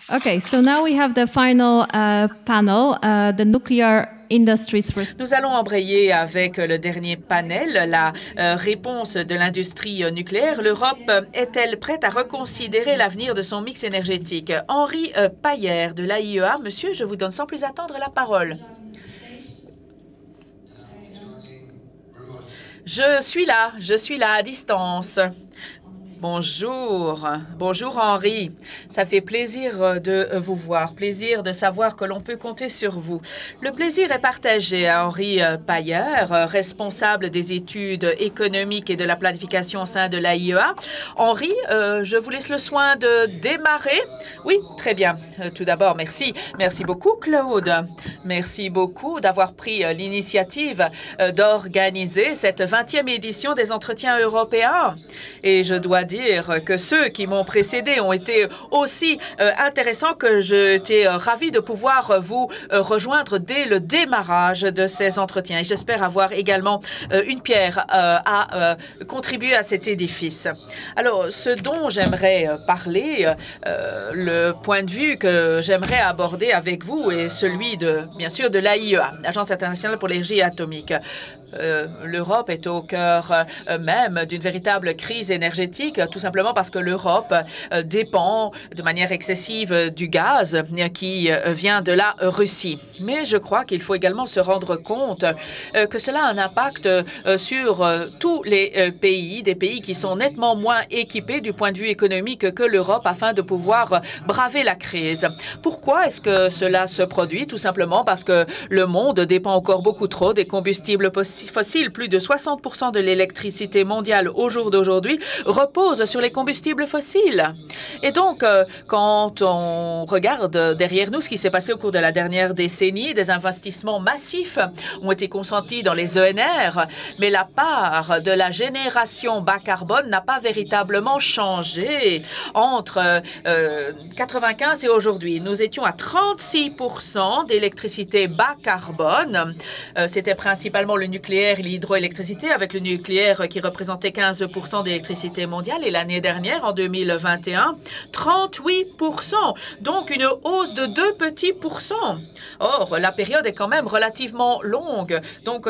Okay, so now we have the final panel, the nuclear industries. Nous allons embrayer avec le dernier panel, la réponse de l'industrie nucléaire. L'Europe est-elle prête à reconsidérer l'avenir de son mix énergétique? Henri Paillère de l'AIEA. Monsieur, je vous donne sans plus attendre la parole. Je suis là à distance. Bonjour. Bonjour Henri. Ça fait plaisir de vous voir, plaisir de savoir que l'on peut compter sur vous. Le plaisir est partagé à Henri Paillère, responsable des études économiques et de la planification au sein de l'AIEA. Henri, je vous laisse le soin de démarrer. Oui, très bien. Tout d'abord, merci. Merci beaucoup Claude. Merci beaucoup d'avoir pris l'initiative d'organiser cette 20e édition des entretiens européens. Et je dois dire que ceux qui m'ont précédé ont été aussi intéressants que j'étais ravi de pouvoir vous rejoindre dès le démarrage de ces entretiens. Et j'espère avoir également une pierre à contribuer à cet édifice. Alors, ce dont j'aimerais parler, le point de vue que j'aimerais aborder avec vous est celui de, bien sûr, de l'AIEA, l'Agence internationale pour l'énergie atomique. L'Europe est au cœur même d'une véritable crise énergétique, tout simplement parce que l'Europe dépend de manière excessive du gaz qui vient de la Russie. Mais je crois qu'il faut également se rendre compte que cela a un impact sur tous les pays, des pays qui sont nettement moins équipés du point de vue économique que l'Europe afin de pouvoir braver la crise. Pourquoi est-ce que cela se produit? Tout simplement parce que le monde dépend encore beaucoup trop des combustibles fossiles. Plus de 60% de l'électricité mondiale au jour d'aujourd'hui repose sur les combustibles fossiles. Et donc, quand on regarde derrière nous ce qui s'est passé au cours de la dernière décennie, des investissements massifs ont été consentis dans les ENR, mais la part de la génération bas carbone n'a pas véritablement changé entre 95 et aujourd'hui. Nous étions à 36% d'électricité bas carbone. C'était principalement le nucléaire et l'hydroélectricité, avec le nucléaire qui représentait 15% d'électricité mondiale. Et l'année dernière, en 2021, 38%. Donc, une hausse de 2 petits pourcents. Or, la période est quand même relativement longue. Donc,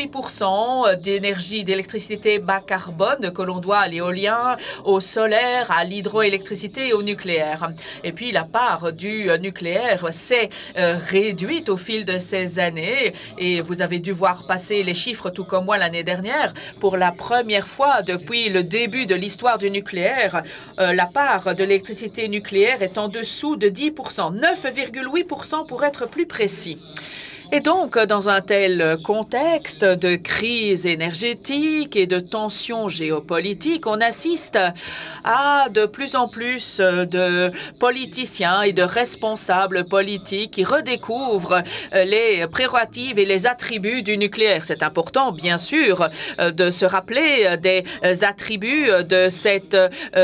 38% d'énergie, d'électricité bas carbone que l'on doit à l'éolien, au solaire, à l'hydroélectricité et au nucléaire. Et puis, la part du nucléaire s'est réduite au fil de ces années. Et vous avez dû voir passer les chiffres, tout comme moi l'année dernière. Pour la première fois depuis le début de l'histoire du nucléaire, la part de l'électricité nucléaire est en dessous de 10%, 9,8% pour être plus précis. Et donc, dans un tel contexte de crise énergétique et de tensions géopolitiques, on assiste à de plus en plus de politiciens et de responsables politiques qui redécouvrent les prérogatives et les attributs du nucléaire. C'est important, bien sûr, de se rappeler des attributs de cette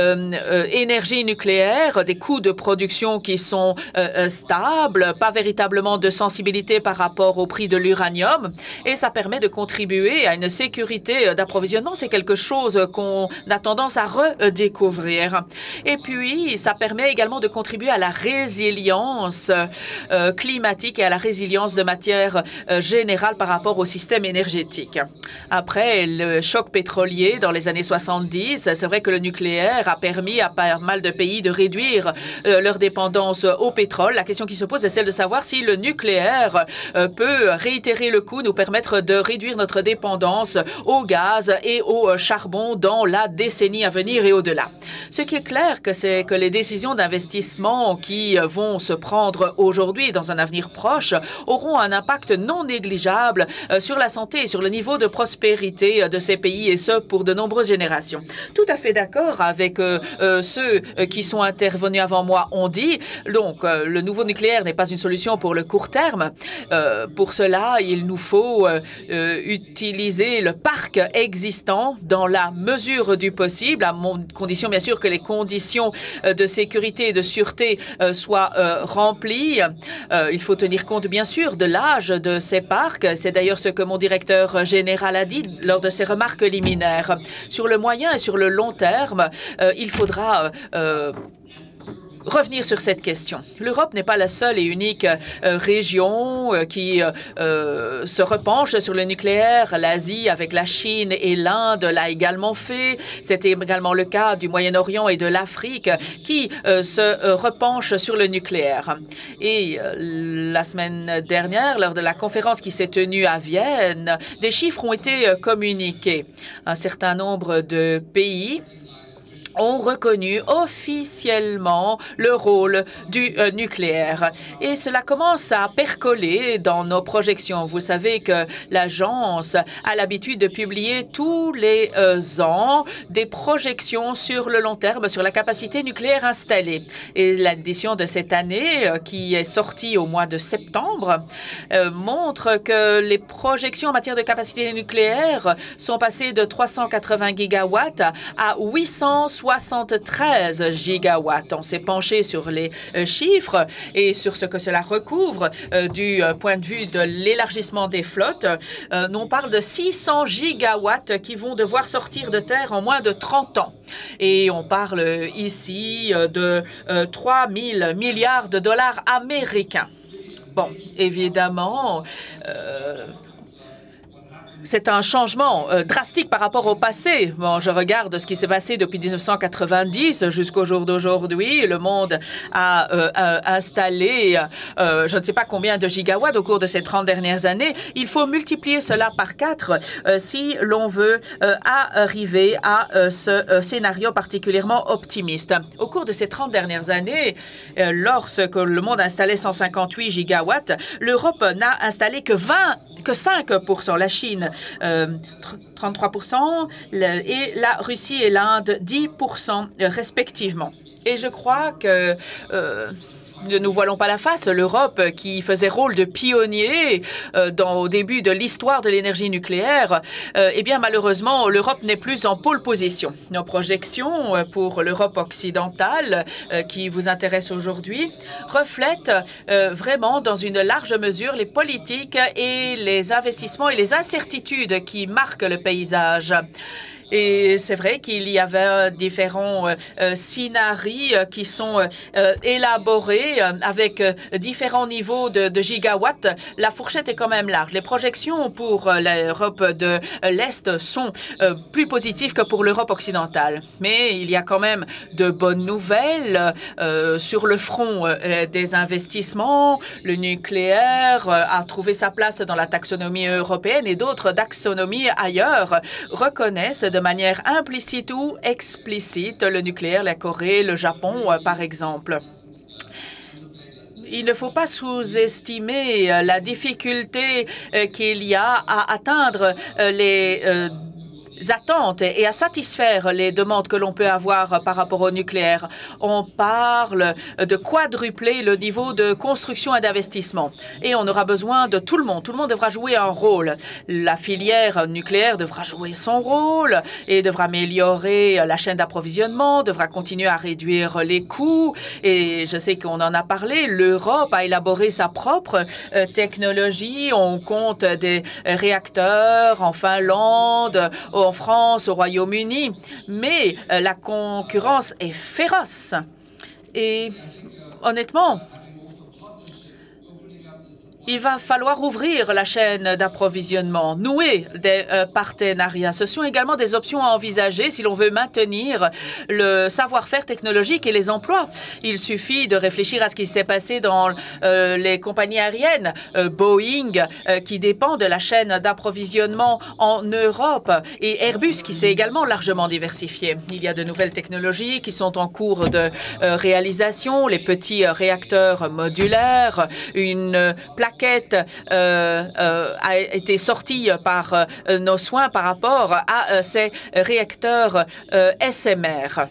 énergie nucléaire, des coûts de production qui sont stables, pas véritablement de sensibilité par rapport au prix de l'uranium, et ça permet de contribuer à une sécurité d'approvisionnement. C'est quelque chose qu'on a tendance à redécouvrir. Et puis, ça permet également de contribuer à la résilience climatique et à la résilience de matière générale par rapport au système énergétique. Après le choc pétrolier dans les années 70, c'est vrai que le nucléaire a permis à pas mal de pays de réduire leur dépendance au pétrole. La question qui se pose est celle de savoir si le nucléaire peut réitérer le coup, nous permettre de réduire notre dépendance au gaz et au charbon dans la décennie à venir et au-delà. Ce qui est clair, c'est que les décisions d'investissement qui vont se prendre aujourd'hui et dans un avenir proche auront un impact non négligeable sur la santé et sur le niveau de prospérité de ces pays, et ce, pour de nombreuses générations. Tout à fait d'accord avec ceux qui sont intervenus avant moi ont dit. Donc, le nouveau nucléaire n'est pas une solution pour le court terme. Pour cela, il nous faut utiliser le parc existant dans la mesure du possible, à condition bien sûr que les conditions de sécurité et de sûreté soient remplies. Il faut tenir compte bien sûr de l'âge de ces parcs. C'est d'ailleurs ce que mon directeur général a dit lors de ses remarques liminaires. Sur le moyen et sur le long terme, il faudra revenir sur cette question. L'Europe n'est pas la seule et unique région qui se repenche sur le nucléaire. L'Asie, avec la Chine et l'Inde, l'a également fait. C'était également le cas du Moyen-Orient et de l'Afrique qui se repenchent sur le nucléaire. Et la semaine dernière, lors de la conférence qui s'est tenue à Vienne, des chiffres ont été communiqués. Un certain nombre de pays ont reconnu officiellement le rôle du nucléaire. Et cela commence à percoler dans nos projections. Vous savez que l'agence a l'habitude de publier tous les ans des projections sur le long terme sur la capacité nucléaire installée. Et l'édition de cette année, qui est sortie au mois de septembre, montre que les projections en matière de capacité nucléaire sont passées de 380 gigawatts à 873 gigawatts. On s'est penché sur les chiffres et sur ce que cela recouvre du point de vue de l'élargissement des flottes. On parle de 600 gigawatts qui vont devoir sortir de terre en moins de 30 ans. Et on parle ici de 3 000 milliards de dollars américains. Bon, évidemment, c'est un changement drastique par rapport au passé. Bon, je regarde ce qui s'est passé depuis 1990 jusqu'au jour d'aujourd'hui. Le monde a installé je ne sais pas combien de gigawatts au cours de ces 30 dernières années. Il faut multiplier cela par 4 si l'on veut arriver à ce scénario particulièrement optimiste. Au cours de ces 30 dernières années, lorsque le monde installait 158 gigawatts, l'Europe n'a installé que 5%, la Chine 33% et la Russie et l'Inde 10% respectivement. Et je crois que ne nous voilons pas la face, l'Europe qui faisait rôle de pionnier au début de l'histoire de l'énergie nucléaire, eh bien malheureusement, l'Europe n'est plus en pole position. Nos projections pour l'Europe occidentale, qui vous intéresse aujourd'hui, reflètent vraiment dans une large mesure les politiques et les investissements et les incertitudes qui marquent le paysage. Et c'est vrai qu'il y avait différents scénarios qui sont élaborés avec différents niveaux de gigawatts. La fourchette est quand même large. Les projections pour l'Europe de l'Est sont plus positives que pour l'Europe occidentale. Mais il y a quand même de bonnes nouvelles sur le front des investissements. Le nucléaire a trouvé sa place dans la taxonomie européenne et d'autres taxonomies ailleurs reconnaissent de manière implicite ou explicite le nucléaire, la Corée, le Japon, par exemple. Il ne faut pas sous-estimer la difficulté qu'il y a à atteindre les attentes et à satisfaire les demandes que l'on peut avoir par rapport au nucléaire. On parle de quadrupler le niveau de construction et d'investissement. Et on aura besoin de tout le monde. Tout le monde devra jouer un rôle. La filière nucléaire devra jouer son rôle et devra améliorer la chaîne d'approvisionnement, devra continuer à réduire les coûts. Et je sais qu'on en a parlé. L'Europe a élaboré sa propre technologie. On compte des réacteurs en Finlande, en France, au Royaume-Uni, mais la concurrence est féroce. Et honnêtement, il va falloir ouvrir la chaîne d'approvisionnement, nouer des partenariats. Ce sont également des options à envisager si l'on veut maintenir le savoir-faire technologique et les emplois. Il suffit de réfléchir à ce qui s'est passé dans les compagnies aériennes. Boeing, qui dépend de la chaîne d'approvisionnement en Europe, et Airbus, qui s'est également largement diversifié. Il y a de nouvelles technologies qui sont en cours de réalisation, les petits réacteurs modulaires, une plaquette a été sortie par nos soins par rapport à ces réacteurs SMR.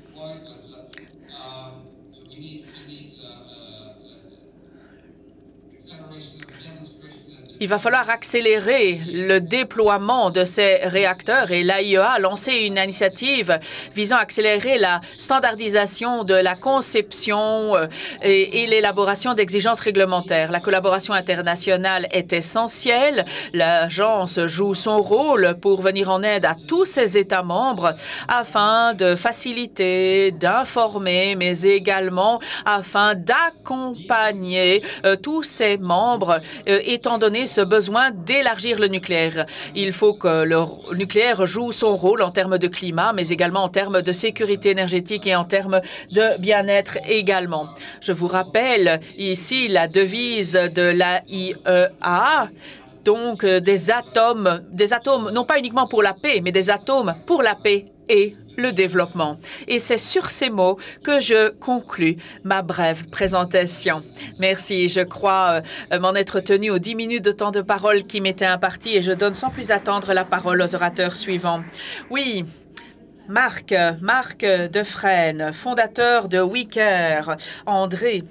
Il va falloir accélérer le déploiement de ces réacteurs et l'AIEA a lancé une initiative visant à accélérer la standardisation de la conception et l'élaboration d'exigences réglementaires. La collaboration internationale est essentielle. L'agence joue son rôle pour venir en aide à tous ses États membres afin de faciliter, d'informer, mais également afin d'accompagner tous ses membres, étant donné ce besoin d'élargir le nucléaire. Il faut que le nucléaire joue son rôle en termes de climat, mais également en termes de sécurité énergétique et en termes de bien-être également. Je vous rappelle ici la devise de l'AIEA, donc des atomes, non pas uniquement pour la paix, mais des atomes pour la paix et le développement. Et c'est sur ces mots que je conclus ma brève présentation. Merci. Je crois m'en être tenu aux 10 minutes de temps de parole qui m'étaient impartis et je donne sans plus attendre la parole aux orateurs suivants. Oui. Marc Defresne, fondateur de WeCare. Henri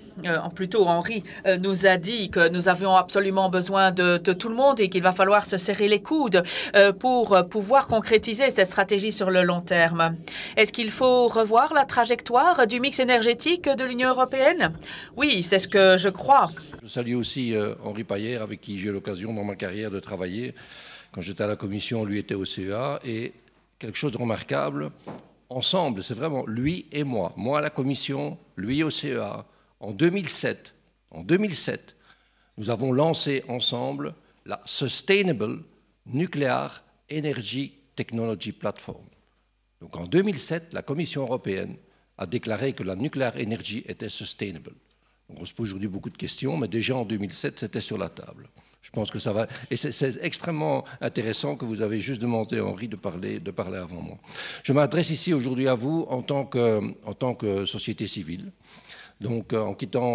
nous a dit que nous avions absolument besoin de tout le monde et qu'il va falloir se serrer les coudes pour pouvoir concrétiser cette stratégie sur le long terme. Est-ce qu'il faut revoir la trajectoire du mix énergétique de l'Union européenne? Oui, c'est ce que je crois. Je salue aussi Henri Paillère, avec qui j'ai eu l'occasion dans ma carrière de travailler. Quand j'étais à la Commission, lui était au CEA. Et quelque chose de remarquable, ensemble, c'est vraiment lui et moi à la Commission, lui au CEA. En 2007, nous avons lancé ensemble la Sustainable Nuclear Energy Technology Platform. Donc en 2007, la Commission européenne a déclaré que la nuclear energy était sustainable. Donc on se pose aujourd'hui beaucoup de questions, mais déjà en 2007, c'était sur la table. Je pense que ça va. Et c'est extrêmement intéressant que vous avez juste demandé, Henri, de parler avant moi. Je m'adresse ici aujourd'hui à vous en tant que société civile. Donc, en quittant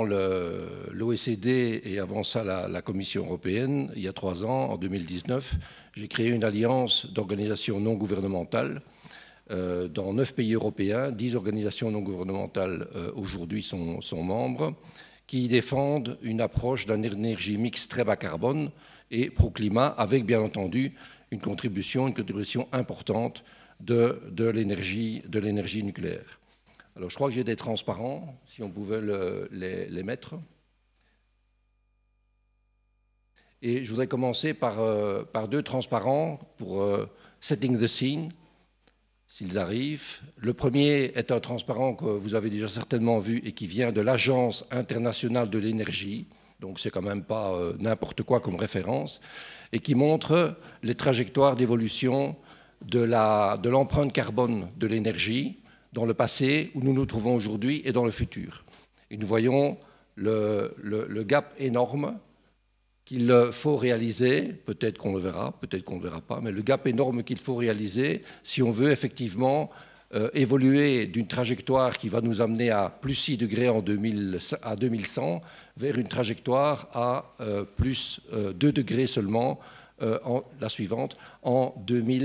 l'OECD et avant ça la Commission européenne, il y a 3 ans, en 2019, j'ai créé une alliance d'organisations non gouvernementales dans 9 pays européens. 10 organisations non gouvernementales aujourd'hui sont membres, qui défendent une approche d'une énergie mixte très bas carbone et pro-climat, avec bien entendu une contribution importante de l'énergie nucléaire. Alors je crois que j'ai des transparents, si on pouvait les mettre. Et je voudrais commencer par 2 transparents pour setting the scene, s'ils arrivent. Le premier est un transparent que vous avez déjà certainement vu et qui vient de l'Agence internationale de l'énergie, donc c'est quand même pas n'importe quoi comme référence, et qui montre les trajectoires d'évolution de l'empreinte carbone de l'énergie dans le passé, où nous nous trouvons aujourd'hui, et dans le futur. Et nous voyons le gap énorme qu'il faut réaliser, peut-être qu'on le verra, peut-être qu'on ne le verra pas, mais le gap énorme qu'il faut réaliser si on veut effectivement évoluer d'une trajectoire qui va nous amener à plus 6 degrés à 2100 vers une trajectoire à plus 2 degrés seulement la suivante en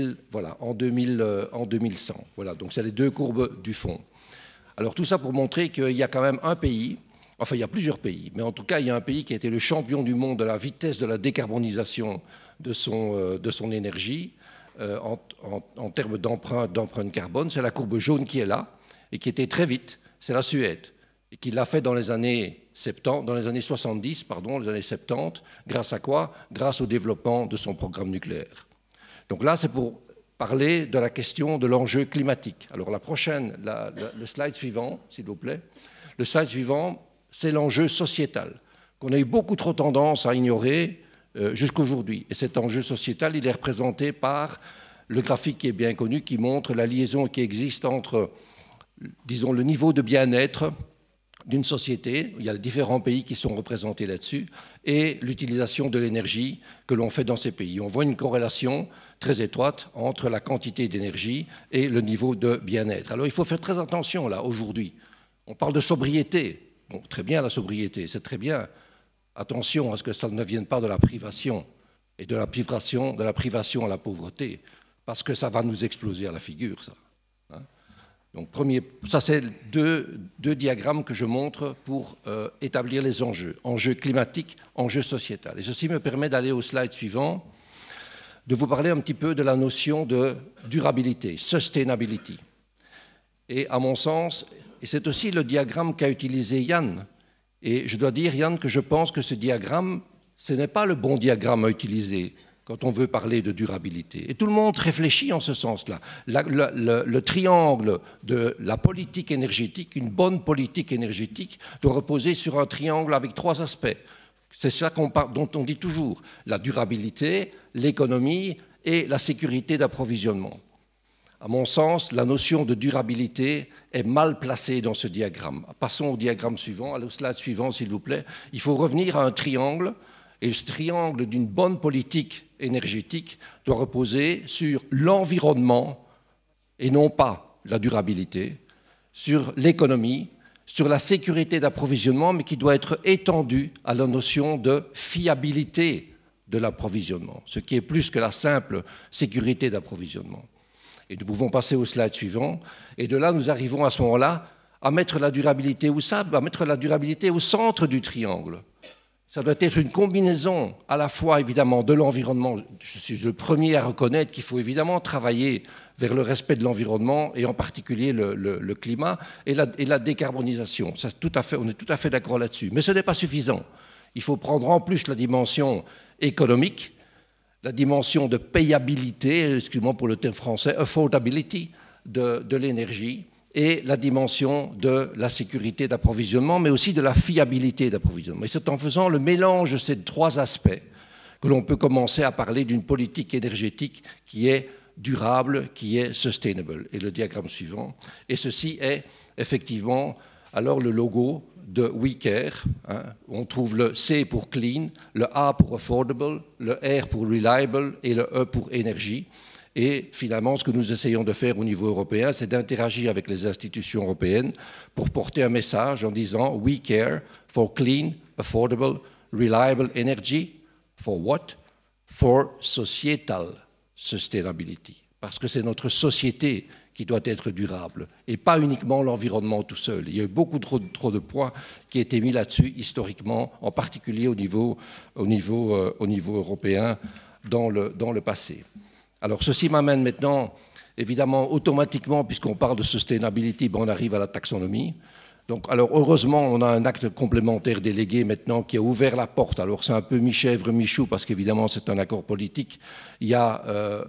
2100. Voilà, donc c'est les 2 courbes du fond. Alors tout ça pour montrer qu'il y a quand même un pays. Enfin, il y a plusieurs pays, mais en tout cas, il y a un pays qui a été le champion du monde de la vitesse de la décarbonisation de son énergie en termes d'empreinte carbone. C'est la courbe jaune qui est là et qui était très vite. C'est la Suède et qui l'a fait dans les années 70, grâce à quoi? Grâce au développement de son programme nucléaire. Donc là, c'est pour parler de la question de l'enjeu climatique. Alors le slide suivant, s'il vous plaît. Le slide suivant, c'est l'enjeu sociétal, qu'on a eu beaucoup trop tendance à ignorer jusqu'aujourd'hui. Et cet enjeu sociétal, il est représenté par le graphique qui est bien connu, qui montre la liaison qui existe entre, disons, le niveau de bien-être d'une société, il y a différents pays qui sont représentés là-dessus, et l'utilisation de l'énergie que l'on fait dans ces pays. On voit une corrélation très étroite entre la quantité d'énergie et le niveau de bien-être. Alors il faut faire très attention là, aujourd'hui. On parle de sobriété. Bon, très bien la sobriété, c'est très bien. Attention à ce que ça ne vienne pas de la privation et de la privation à la pauvreté, parce que ça va nous exploser à la figure, ça. Hein. Donc, ça c'est deux diagrammes que je montre pour établir les enjeux. Enjeux climatiques, enjeux sociétals. Et ceci me permet d'aller au slide suivant, de vous parler un petit peu de la notion de durabilité, sustainability. Et à mon sens, et c'est aussi le diagramme qu'a utilisé Yann, et je dois dire, Yann, que je pense que ce diagramme, ce n'est pas le bon diagramme à utiliser quand on veut parler de durabilité. Et tout le monde réfléchit en ce sens-là. Le triangle de la politique énergétique, une bonne politique énergétique, doit reposer sur un triangle avec 3 aspects. C'est ça dont on dit toujours, la durabilité, l'économie et la sécurité d'approvisionnement. À mon sens, la notion de durabilité est mal placée dans ce diagramme. Passons au diagramme suivant, au slide suivant, s'il vous plaît. Il faut revenir à un triangle. Et ce triangle d'une bonne politique énergétique doit reposer sur l'environnement et non pas la durabilité, sur l'économie, sur la sécurité d'approvisionnement, mais qui doit être étendu à la notion de fiabilité de l'approvisionnement, ce qui est plus que la simple sécurité d'approvisionnement. Et nous pouvons passer au slide suivant. Et de là, nous arrivons à ce moment-là à mettre la durabilité où ça, à mettre la durabilité au centre du triangle. Ça doit être une combinaison à la fois, évidemment, de l'environnement. Je suis le premier à reconnaître qu'il faut évidemment travailler vers le respect de l'environnement et en particulier le climat et la décarbonisation. Ça, on est tout à fait d'accord là-dessus. Mais ce n'est pas suffisant. Il faut prendre en plus la dimension économique, la dimension de payabilité, excusez-moi pour le terme français, affordability de l'énergie, et la dimension de la sécurité d'approvisionnement, mais aussi de la fiabilité d'approvisionnement. Et c'est en faisant le mélange de ces 3 aspects que l'on peut commencer à parler d'une politique énergétique qui est durable, qui est sustainable. Et le diagramme suivant. Et ceci est effectivement alors le logo de We Care. On trouve le C pour clean, le A pour affordable, le R pour reliable et le E pour énergie. Et finalement, ce que nous essayons de faire au niveau européen, c'est d'interagir avec les institutions européennes pour porter un message en disant « We care for clean, affordable, reliable energy. For what? For societal sustainability. » Parce que c'est notre société qui doit être durable et pas uniquement l'environnement tout seul. Il y a eu beaucoup trop de poids qui ont été mis là-dessus historiquement, en particulier au niveau européen dans le passé. Alors, ceci m'amène maintenant, évidemment, automatiquement, puisqu'on parle de sustainability, on arrive à la taxonomie. Donc, alors, heureusement, on a un acte complémentaire délégué maintenant qui a ouvert la porte. Alors, c'est un peu mi-chèvre, mi-chou, parce qu'évidemment, c'est un accord politique. Il y a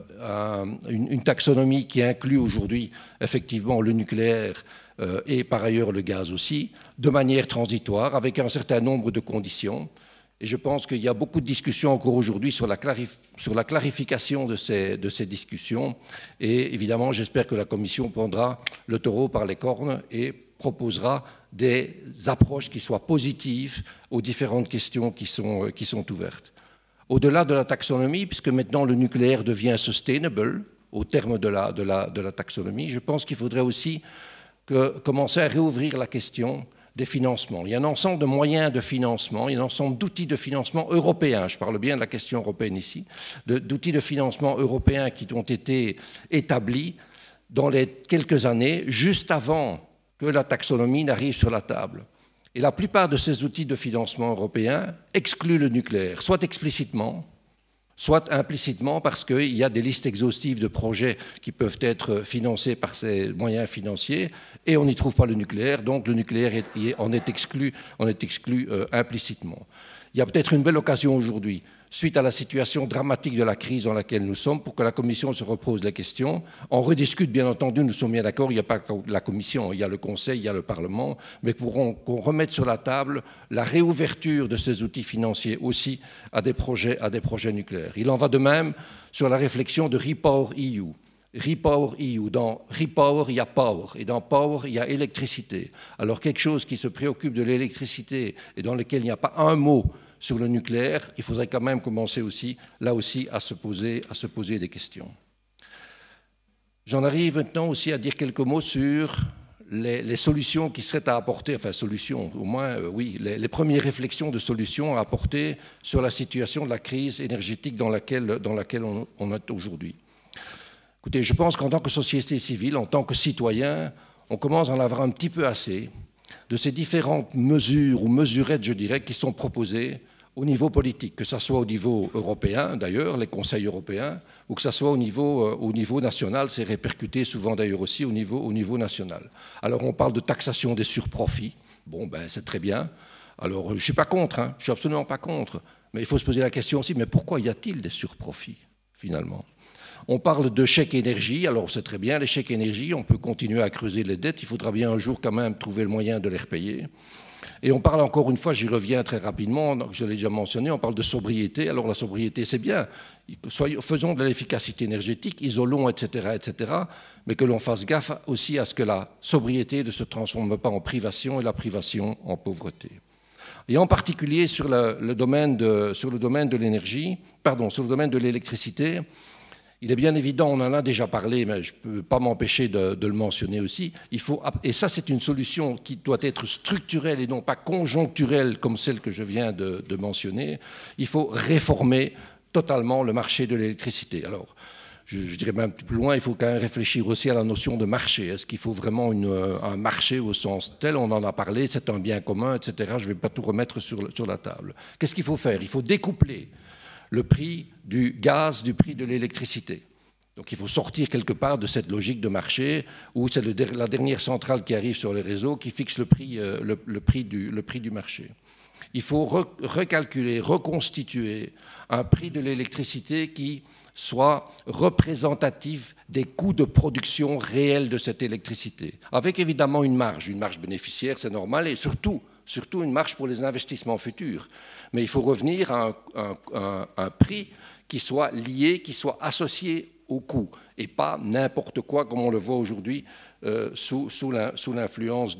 une taxonomie qui inclut aujourd'hui, effectivement, le nucléaire et par ailleurs le gaz aussi, de manière transitoire, avec un certain nombre de conditions. Et je pense qu'il y a beaucoup de discussions encore aujourd'hui sur la clarification de ces discussions. Et évidemment, j'espère que la Commission prendra le taureau par les cornes et proposera des approches qui soient positives aux différentes questions qui sont ouvertes. Au-delà de la taxonomie, puisque maintenant le nucléaire devient sustainable au terme de la taxonomie, je pense qu'il faudrait aussi commencer à réouvrir la question des financements. Il y a un ensemble de moyens de financement, il y a un ensemble d'outils de financement européens, je parle bien de la question européenne ici, d'outils de financement européens qui ont été établis dans les quelques années, juste avant que la taxonomie n'arrive sur la table. Et la plupart de ces outils de financement européens excluent le nucléaire, soit explicitement, soit implicitement, parce qu'il y a des listes exhaustives de projets qui peuvent être financés par ces moyens financiers, et on n'y trouve pas le nucléaire, donc le nucléaire en est exclu implicitement. Il y a peut-être une belle occasion aujourd'hui, suite à la situation dramatique de la crise dans laquelle nous sommes, pour que la Commission se repose la question. On rediscute, bien entendu, nous sommes bien d'accord, il n'y a pas que la Commission, il y a le Conseil, il y a le Parlement, mais qu'on remette sur la table la réouverture de ces outils financiers aussi à des projets nucléaires. Il en va de même sur la réflexion de Repower EU. Repower EU. Dans Repower, il y a Power. Et dans Power, il y a électricité. Alors quelque chose qui se préoccupe de l'électricité et dans lequel il n'y a pas un mot sur le nucléaire, il faudrait quand même commencer aussi, là aussi, à se poser des questions. J'en arrive maintenant aussi à dire quelques mots sur les solutions qui seraient à apporter, enfin solutions, au moins, oui, les premières réflexions de solutions à apporter sur la situation de la crise énergétique dans laquelle on est aujourd'hui. Écoutez, je pense qu'en tant que société civile, en tant que citoyen, on commence à en avoir un petit peu assez de ces différentes mesures ou mesurettes, je dirais, qui sont proposées au niveau politique, que ce soit au niveau européen, d'ailleurs, les conseils européens, ou que ce soit au niveau national, c'est répercuté souvent d'ailleurs aussi au niveau national. Alors on parle de taxation des surprofits, bon ben c'est très bien, alors je ne suis pas contre, hein, je ne suis absolument pas contre, mais il faut se poser la question aussi, mais pourquoi y a-t-il des surprofits finalement? On parle de chèques énergie, alors c'est très bien, les chèques énergie, on peut continuer à creuser les dettes, il faudra bien un jour quand même trouver le moyen de les repayer. Et on parle encore une fois, j'y reviens très rapidement, je l'ai déjà mentionné, on parle de sobriété. Alors la sobriété, c'est bien. Faisons de l'efficacité énergétique, isolons, etc., etc., mais que l'on fasse gaffe aussi à ce que la sobriété ne se transforme pas en privation et la privation en pauvreté. Et en particulier sur le domaine de l'énergie, pardon, sur le domaine de l'électricité, il est bien évident, on en a déjà parlé, mais je ne peux pas m'empêcher de le mentionner aussi, et ça c'est une solution qui doit être structurelle et non pas conjoncturelle comme celle que je viens de mentionner, il faut réformer totalement le marché de l'électricité. Alors, je dirais même plus loin, il faut quand même réfléchir aussi à la notion de marché. Est-ce qu'il faut vraiment un marché au sens tel? On en a parlé, c'est un bien commun, etc. Je ne vais pas tout remettre sur la table. Qu'est-ce qu'il faut faire? Il faut découpler le prix du gaz du prix de l'électricité. Donc il faut sortir quelque part de cette logique de marché où c'est la dernière centrale qui arrive sur les réseaux qui fixe le prix du marché. Il faut recalculer, reconstituer un prix de l'électricité qui soit représentatif des coûts de production réels de cette électricité, avec évidemment une marge bénéficiaire, c'est normal, et surtout une marge pour les investissements futurs. Mais il faut revenir à un prix qui soit lié, qui soit associé au coût, et pas n'importe quoi comme on le voit aujourd'hui sous l'influence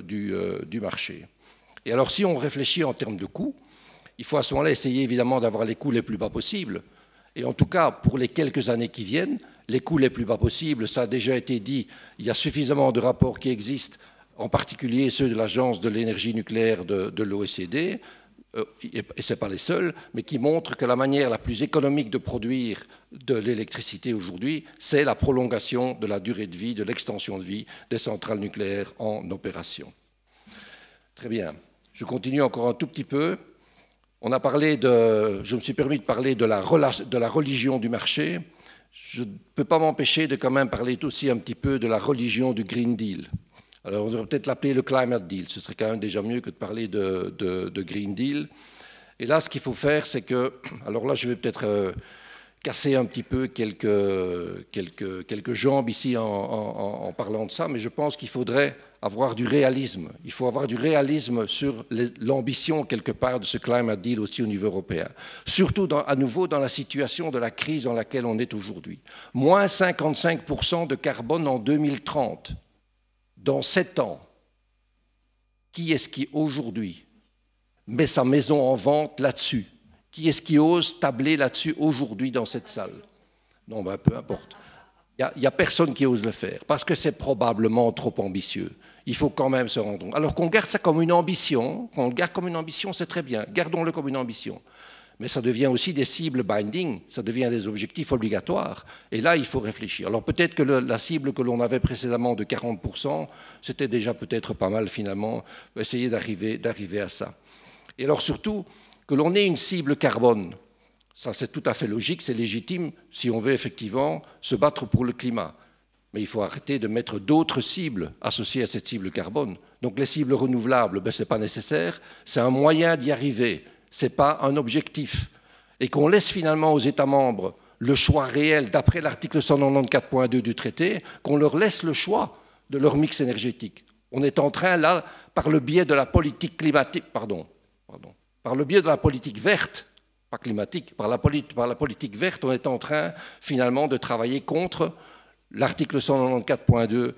du marché. Et alors si on réfléchit en termes de coûts, il faut à ce moment-là essayer évidemment d'avoir les coûts les plus bas possibles. Et en tout cas, pour les quelques années qui viennent, les coûts les plus bas possibles, ça a déjà été dit, il y a suffisamment de rapports qui existent, en particulier ceux de l'Agence de l'énergie nucléaire de l'OECD, et ce n'est pas les seuls, mais qui montrent que la manière la plus économique de produire de l'électricité aujourd'hui, c'est la prolongation de la durée de vie, de l'extension de vie des centrales nucléaires en opération. Très bien. Je continue encore un tout petit peu. On a parlé je me suis permis de parler de la religion du marché. Je ne peux pas m'empêcher de quand même parler aussi un petit peu de la religion du Green Deal. Alors, on devrait peut-être l'appeler le Climate Deal. Ce serait quand même déjà mieux que de parler de Green Deal. Et là, ce qu'il faut faire, c'est que... Alors là, je vais peut-être casser un petit peu quelques jambes ici en parlant de ça, mais je pense qu'il faudrait avoir du réalisme. Il faut avoir du réalisme sur l'ambition, quelque part, de ce Climate Deal aussi au niveau européen. Surtout, à nouveau, dans la situation de la crise dans laquelle on est aujourd'hui. Moins 55% de carbone en 2030. Dans 7 ans, qui est-ce qui, aujourd'hui, met sa maison en vente là-dessus? Qui est-ce qui ose tabler là-dessus aujourd'hui dans cette salle? Non, ben, peu importe. Il n'y a personne qui ose le faire, parce que c'est probablement trop ambitieux. Il faut quand même se rendre compte. Alors qu'on garde ça comme une ambition, qu'on le garde comme une ambition, c'est très bien. Gardons-le comme une ambition. Mais ça devient aussi des cibles binding, ça devient des objectifs obligatoires. Et là, il faut réfléchir. Alors peut-être que la cible que l'on avait précédemment de 40%, c'était déjà peut-être pas mal finalement, essayer d'arriver à ça. Et alors surtout, que l'on ait une cible carbone, ça c'est tout à fait logique, c'est légitime si on veut effectivement se battre pour le climat. Mais il faut arrêter de mettre d'autres cibles associées à cette cible carbone. Donc les cibles renouvelables, ben, ce n'est pas nécessaire, c'est un moyen d'y arriver. Ce n'est pas un objectif, et qu'on laisse finalement aux États membres le choix réel, d'après l'article 194.2 du traité, qu'on leur laisse le choix de leur mix énergétique. On est en train, là, par le biais de la politique climatique, par le biais de la politique verte, pas climatique, par la politique verte, on est en train, finalement, de travailler contre l'article 194.2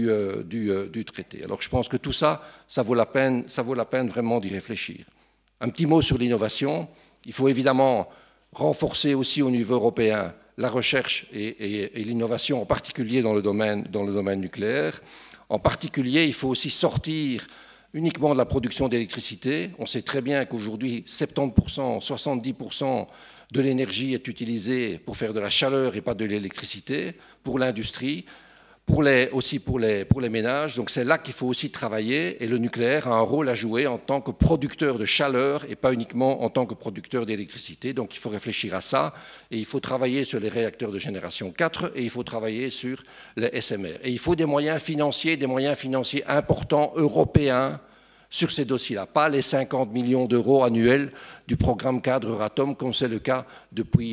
du traité. Alors je pense que tout ça, ça vaut la peine vraiment d'y réfléchir. Un petit mot sur l'innovation. Il faut évidemment renforcer aussi au niveau européen la recherche et l'innovation, en particulier dans le domaine nucléaire. En particulier, il faut aussi sortir uniquement de la production d'électricité. On sait très bien qu'aujourd'hui, 70%, 70% de l'énergie est utilisée pour faire de la chaleur et pas de l'électricité, pour l'industrie. aussi pour les ménages. Donc c'est là qu'il faut aussi travailler et le nucléaire a un rôle à jouer en tant que producteur de chaleur et pas uniquement en tant que producteur d'électricité. Donc il faut réfléchir à ça et il faut travailler sur les réacteurs de génération 4 et il faut travailler sur les SMR. Et il faut des moyens financiers importants européens sur ces dossiers-là, pas les 50 millions d'euros annuels du programme cadre Euratom comme c'est le cas depuis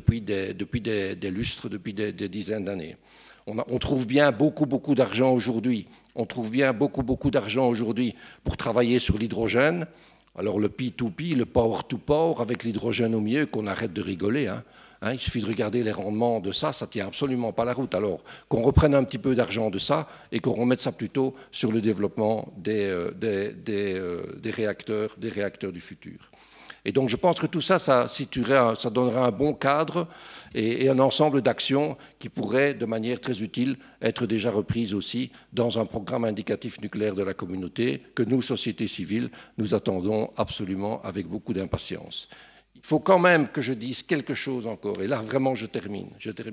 des lustres, depuis des dizaines d'années. On trouve bien beaucoup d'argent aujourd'hui. On trouve bien beaucoup d'argent aujourd'hui pour travailler sur l'hydrogène. Alors le P2P, le Power to Power, avec l'hydrogène au milieu, qu'on arrête de rigoler. Il suffit de regarder les rendements de ça, ça ne tient absolument pas la route. Alors qu'on reprenne un petit peu d'argent de ça et qu'on remette ça plutôt sur le développement des réacteurs du futur. Et donc je pense que tout ça, ça donnera un bon cadre et un ensemble d'actions qui pourraient, de manière très utile, être déjà reprises aussi dans un programme indicatif nucléaire de la communauté que nous, société civile, nous attendons absolument avec beaucoup d'impatience. Il faut quand même que je dise quelque chose encore, et là vraiment je termine.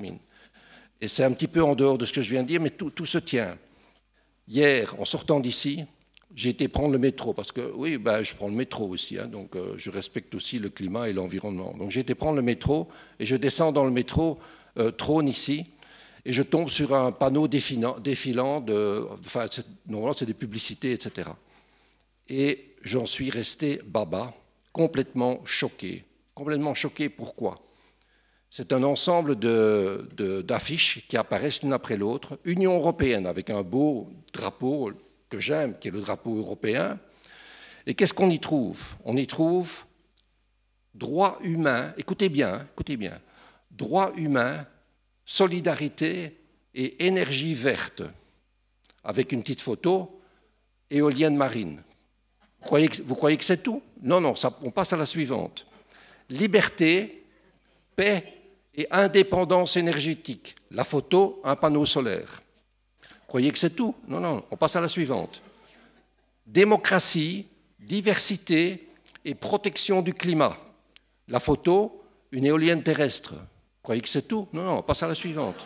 Et c'est un petit peu en dehors de ce que je viens de dire, mais tout se tient. Hier, en sortant d'ici, j'ai été prendre le métro, parce que, oui, je prends le métro aussi, donc je respecte aussi le climat et l'environnement. Donc j'ai été prendre le métro, et je descends dans le métro Trône ici, et je tombe sur un panneau défilant enfin, normalement c'est des publicités, etc. Et j'en suis resté baba, complètement choqué. Complètement choqué, pourquoi? C'est un ensemble d'affiches qui apparaissent l'une après l'autre. Union européenne, avec un beau drapeau que j'aime, qui est le drapeau européen. Et qu'est-ce qu'on y trouve? On y trouve droits humains, écoutez bien, droits humains, solidarité et énergie verte, avec une petite photo, éolienne marine. Vous croyez que c'est tout? Non, on passe à la suivante. Liberté, paix et indépendance énergétique. La photo, un panneau solaire. Vous croyez que c'est tout? Non, on passe à la suivante. Démocratie, diversité et protection du climat. La photo, une éolienne terrestre. Vous croyez que c'est tout? Non, on passe à la suivante.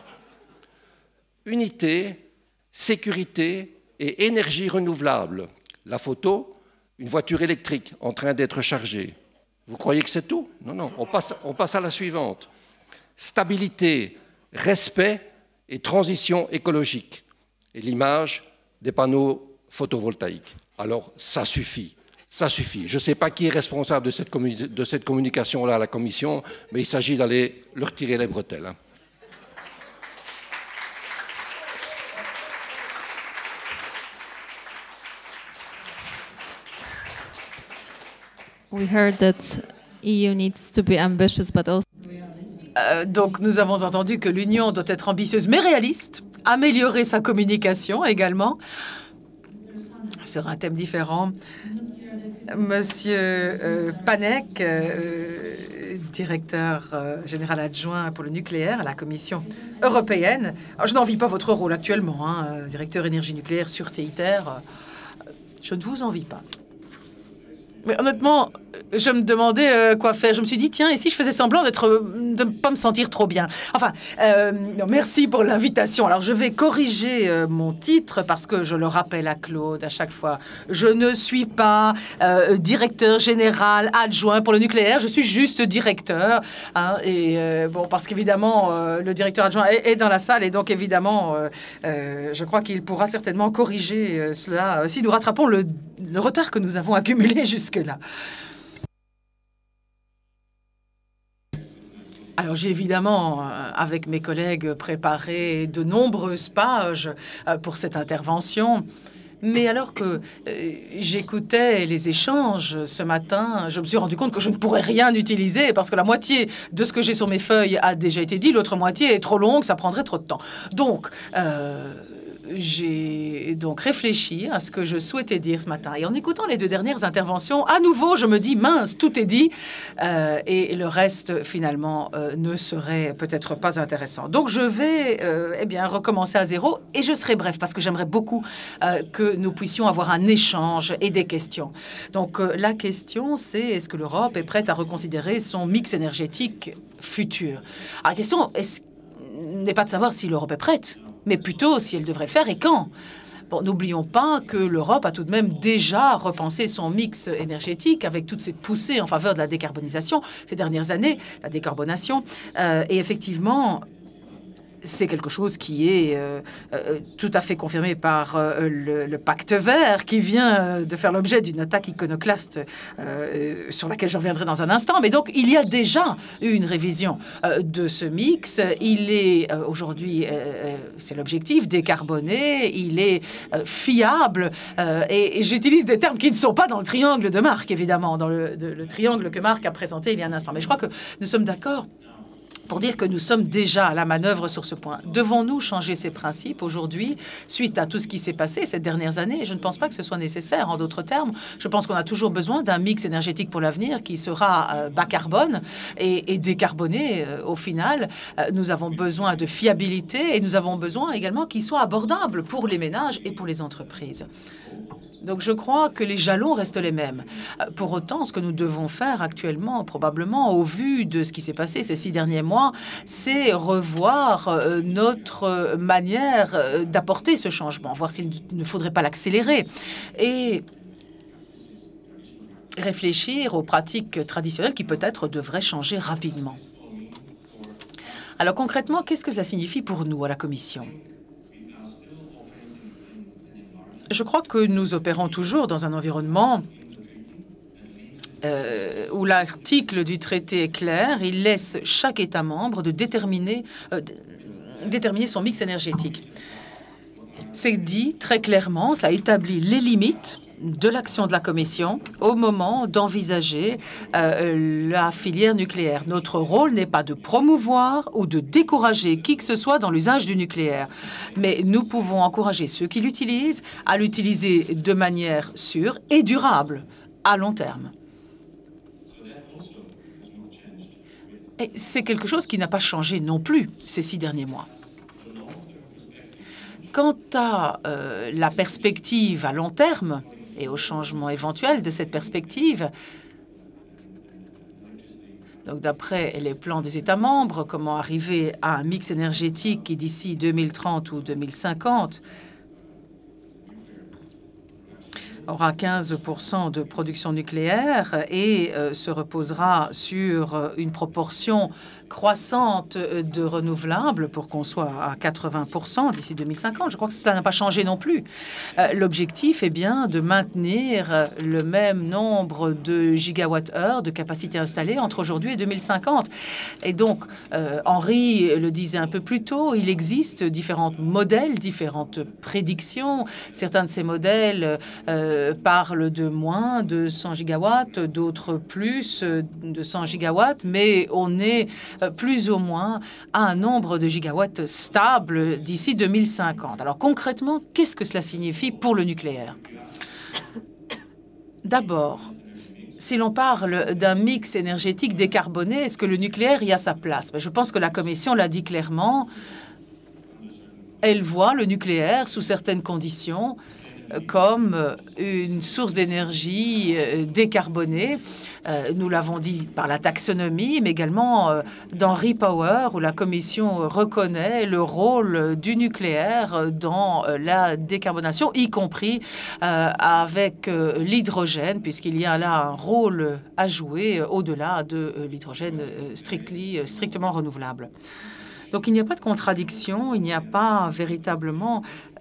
Unité, sécurité et énergie renouvelable. La photo, une voiture électrique en train d'être chargée. Vous croyez que c'est tout? Non, on passe à la suivante. Stabilité, respect et transition écologique. Et l'image des panneaux photovoltaïques. Alors, ça suffit. Ça suffit. Je ne sais pas qui est responsable de cette communication-là à la Commission, mais il s'agit d'aller leur tirer les bretelles. We heard that EU needs to be ambitious, but also donc, nous avons entendu que l'Union doit être ambitieuse mais réaliste, améliorer sa communication également sur un thème différent. Monsieur Panek, directeur général adjoint pour le nucléaire à la Commission européenne. Alors, je n'envie pas votre rôle actuellement, directeur énergie nucléaire, sûreté ITER. Je ne vous envie pas. Mais honnêtement, je me demandais quoi faire. Je me suis dit, tiens, et si je faisais semblant de ne pas me sentir trop bien? Enfin, non, merci pour l'invitation. Alors, je vais corriger mon titre parce que je le rappelle à Claude à chaque fois. Je ne suis pas directeur général adjoint pour le nucléaire. Je suis juste directeur. Bon, parce qu'évidemment, le directeur adjoint est dans la salle et donc, évidemment, je crois qu'il pourra certainement corriger cela si nous rattrapons le retard que nous avons accumulé jusque-là. Alors, j'ai évidemment, avec mes collègues, préparé de nombreuses pages pour cette intervention. Mais alors que j'écoutais les échanges ce matin, je me suis rendu compte que je ne pourrais rien utiliser parce que la moitié de ce que j'ai sur mes feuilles a déjà été dit, l'autre moitié est trop longue, ça prendrait trop de temps. Donc, j'ai donc réfléchi à ce que je souhaitais dire ce matin. Et en écoutant les deux dernières interventions, à nouveau, je me dis, mince, tout est dit. Et le reste, finalement, ne serait peut-être pas intéressant. Donc, je vais recommencer à zéro. Et je serai bref, parce que j'aimerais beaucoup que nous puissions avoir un échange et des questions. Donc, la question, c'est est-ce que l'Europe est prête à reconsidérer son mix énergétique futur? Alors, la question n'est pas de savoir si l'Europe est prête. mais plutôt si elle devrait le faire et quand. Bon, n'oublions pas que l'Europe a tout de même déjà repensé son mix énergétique avec toute cette poussée en faveur de la décarbonisation ces dernières années, la décarbonation. Et effectivement, c'est quelque chose qui est tout à fait confirmé par le pacte vert qui vient de faire l'objet d'une attaque iconoclaste sur laquelle je reviendrai dans un instant. Mais donc, il y a déjà eu une révision de ce mix. Il est aujourd'hui, c'est l'objectif, décarboné, il est fiable. Et j'utilise des termes qui ne sont pas dans le triangle de Marc, évidemment, dans le triangle que Marc a présenté il y a un instant. Mais je crois que nous sommes d'accord pour dire que nous sommes déjà à la manœuvre sur ce point. Devons-nous changer ces principes aujourd'hui, suite à tout ce qui s'est passé ces dernières années? Je ne pense pas que ce soit nécessaire. En d'autres termes, je pense qu'on a toujours besoin d'un mix énergétique pour l'avenir qui sera bas carbone et décarboné au final. Nous avons besoin de fiabilité et nous avons besoin également qu'il soit abordable pour les ménages et pour les entreprises. Donc, je crois que les jalons restent les mêmes. Pour autant, ce que nous devons faire actuellement, probablement, au vu de ce qui s'est passé ces 6 derniers mois, c'est revoir notre manière d'apporter ce changement, voir s'il ne faudrait pas l'accélérer et réfléchir aux pratiques traditionnelles qui peut-être devraient changer rapidement. Alors, concrètement, qu'est-ce que cela signifie pour nous à la Commission ? Je crois que nous opérons toujours dans un environnement où l'article du traité est clair. Il laisse chaque État membre de déterminer son mix énergétique. C'est dit très clairement, ça établit les limites de l'action de la Commission au moment d'envisager la filière nucléaire. Notre rôle n'est pas de promouvoir ou de décourager qui que ce soit dans l'usage du nucléaire, mais nous pouvons encourager ceux qui l'utilisent à l'utiliser de manière sûre et durable à long terme. Et c'est quelque chose qui n'a pas changé non plus ces 6 derniers mois. Quant à la perspective à long terme, et au changement éventuel de cette perspective. Donc, d'après les plans des États membres, comment arriver à un mix énergétique qui, d'ici 2030 ou 2050, aura 15% de production nucléaire et se reposera sur une proportion croissante de renouvelables pour qu'on soit à 80% d'ici 2050. Je crois que cela n'a pas changé non plus. L'objectif est bien de maintenir le même nombre de gigawattheures de capacité installée entre aujourd'hui et 2050. Et donc, Henri le disait un peu plus tôt, il existe différents modèles, différentes prédictions. Certains de ces modèles parlent de moins de 100 gigawatts, d'autres plus de 100 gigawatts, mais on est plus ou moins à un nombre de gigawatts stable d'ici 2050. Alors concrètement, qu'est-ce que cela signifie pour le nucléaire? D'abord, si l'on parle d'un mix énergétique décarboné, est-ce que le nucléaire y a sa place? Je pense que la Commission l'a dit clairement. Elle voit le nucléaire, sous certaines conditions, comme une source d'énergie décarbonée. Nous l'avons dit par la taxonomie, mais également dans REPower, où la Commission reconnaît le rôle du nucléaire dans la décarbonation, y compris avec l'hydrogène, puisqu'il y a là un rôle à jouer au-delà de l'hydrogène strictement renouvelable. Donc, il n'y a pas de contradiction, il n'y a pas véritablement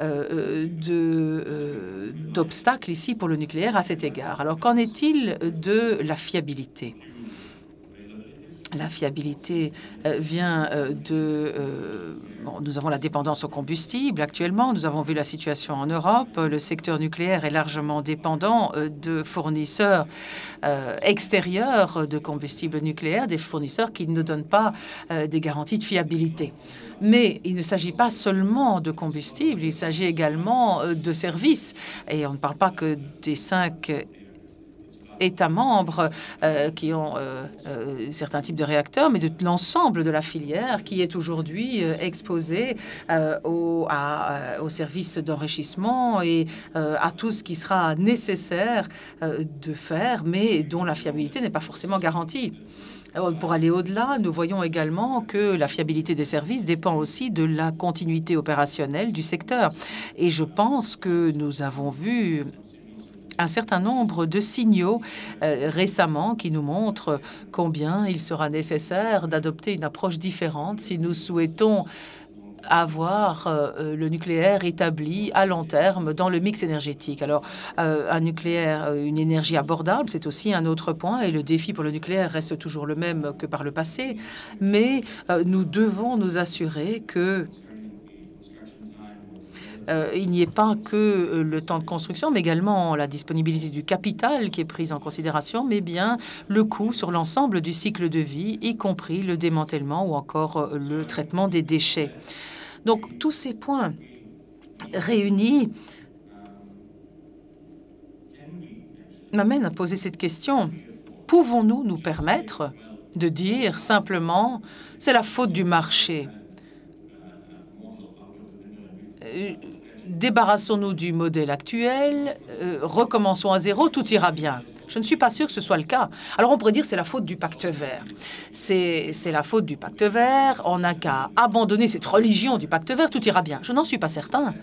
d'obstacle ici pour le nucléaire à cet égard. Alors, qu'en est-il de la fiabilité? La fiabilité vient bon, nous avons la dépendance au combustible actuellement. Nous avons vu la situation en Europe. Le secteur nucléaire est largement dépendant de fournisseurs extérieurs de combustible nucléaire, des fournisseurs qui ne donnent pas des garanties de fiabilité. Mais il ne s'agit pas seulement de combustible, il s'agit également de services. Et on ne parle pas que des 5 États membres qui ont certains types de réacteurs, mais de l'ensemble de la filière qui est aujourd'hui exposée aux services d'enrichissement et à tout ce qui sera nécessaire de faire, mais dont la fiabilité n'est pas forcément garantie. Pour aller au-delà, nous voyons également que la fiabilité des services dépend aussi de la continuité opérationnelle du secteur. Et je pense que nous avons vu un certain nombre de signaux récemment qui nous montrent combien il sera nécessaire d'adopter une approche différente si nous souhaitons avoir le nucléaire établi à long terme dans le mix énergétique. Alors, un nucléaire, une énergie abordable, c'est aussi un autre point, et le défi pour le nucléaire reste toujours le même que par le passé, mais nous devons nous assurer que il n'y ait pas que le temps de construction, mais également la disponibilité du capital qui est prise en considération, mais bien le coût sur l'ensemble du cycle de vie, y compris le démantèlement ou encore le traitement des déchets. Donc, tous ces points réunis m'amènent à poser cette question. Pouvons-nous nous permettre de dire simplement « c'est la faute du marché » débarrassons-nous du modèle actuel, recommençons à zéro, tout ira bien. Je ne suis pas sûr que ce soit le cas. Alors on pourrait dire c'est la faute du pacte vert. C'est la faute du pacte vert, on n'a qu'à abandonner cette religion du pacte vert, tout ira bien. Je n'en suis pas certain.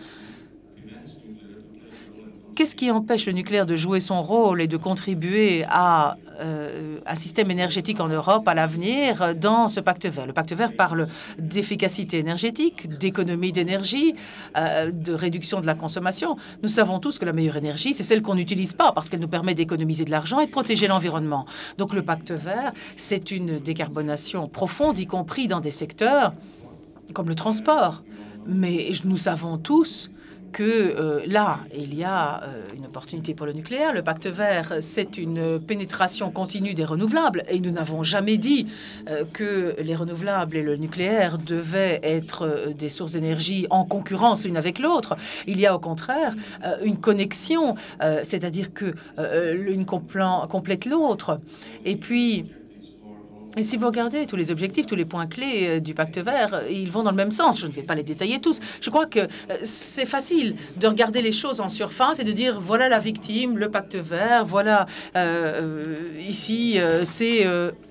Qu'est-ce qui empêche le nucléaire de jouer son rôle et de contribuer à un système énergétique en Europe à l'avenir dans ce pacte vert? Le pacte vert parle d'efficacité énergétique, d'économie d'énergie, de réduction de la consommation. Nous savons tous que la meilleure énergie, c'est celle qu'on n'utilise pas parce qu'elle nous permet d'économiser de l'argent et de protéger l'environnement. Donc le pacte vert, c'est une décarbonation profonde, y compris dans des secteurs comme le transport. Mais nous savons tous que là, il y a une opportunité pour le nucléaire. Le pacte vert, c'est une pénétration continue des renouvelables. Et nous n'avons jamais dit que les renouvelables et le nucléaire devaient être des sources d'énergie en concurrence l'une avec l'autre. Il y a au contraire une connexion, c'est-à-dire que l'une complète l'autre. Et puis, et si vous regardez tous les objectifs, tous les points clés du pacte vert, ils vont dans le même sens. Je ne vais pas les détailler tous. Je crois que c'est facile de regarder les choses en surface et de dire voilà la victime, le pacte vert, voilà ici c'est...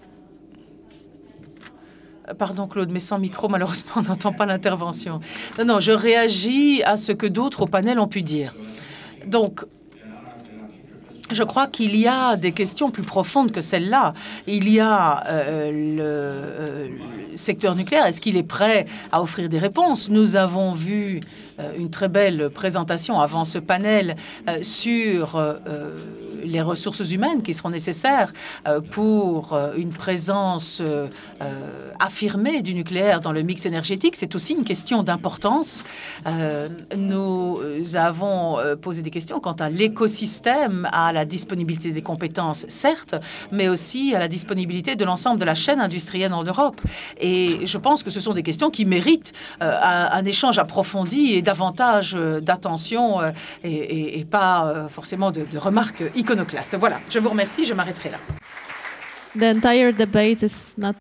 Pardon Claude, mais sans micro, malheureusement, on n'entend pas l'intervention. Non, non, je réagis à ce que d'autres au panel ont pu dire. Donc, je crois qu'il y a des questions plus profondes que celle-là. Il y a le secteur nucléaire. Est-ce qu'il est prêt à offrir des réponses? Nous avons vu une très belle présentation avant ce panel sur les ressources humaines qui seront nécessaires pour une présence affirmée du nucléaire dans le mix énergétique. C'est aussi une question d'importance. Nous avons posé des questions quant à l'écosystème, à la disponibilité des compétences, certes, mais aussi à la disponibilité de l'ensemble de la chaîne industrielle en Europe. Et je pense que ce sont des questions qui méritent un échange approfondi et davantage d'attention et pas forcément de remarques iconoclastes. Voilà, je vous remercie, je m'arrêterai là. The entire debate is not...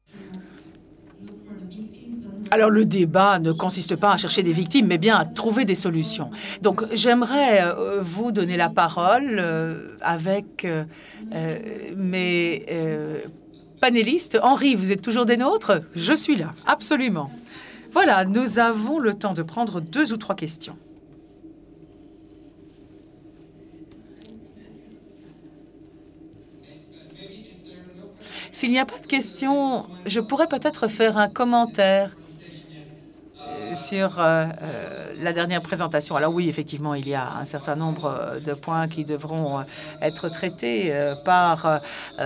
Alors, le débat ne consiste pas à chercher des victimes, mais bien à trouver des solutions. Donc, j'aimerais vous donner la parole avec mes panélistes. Henri, vous êtes toujours des nôtres? Je suis là, absolument. Voilà, nous avons le temps de prendre 2 ou 3 questions. S'il n'y a pas de questions, je pourrais peut-être faire un commentaire sur la dernière présentation. Alors oui, effectivement, il y a un certain nombre de points qui devront être traités par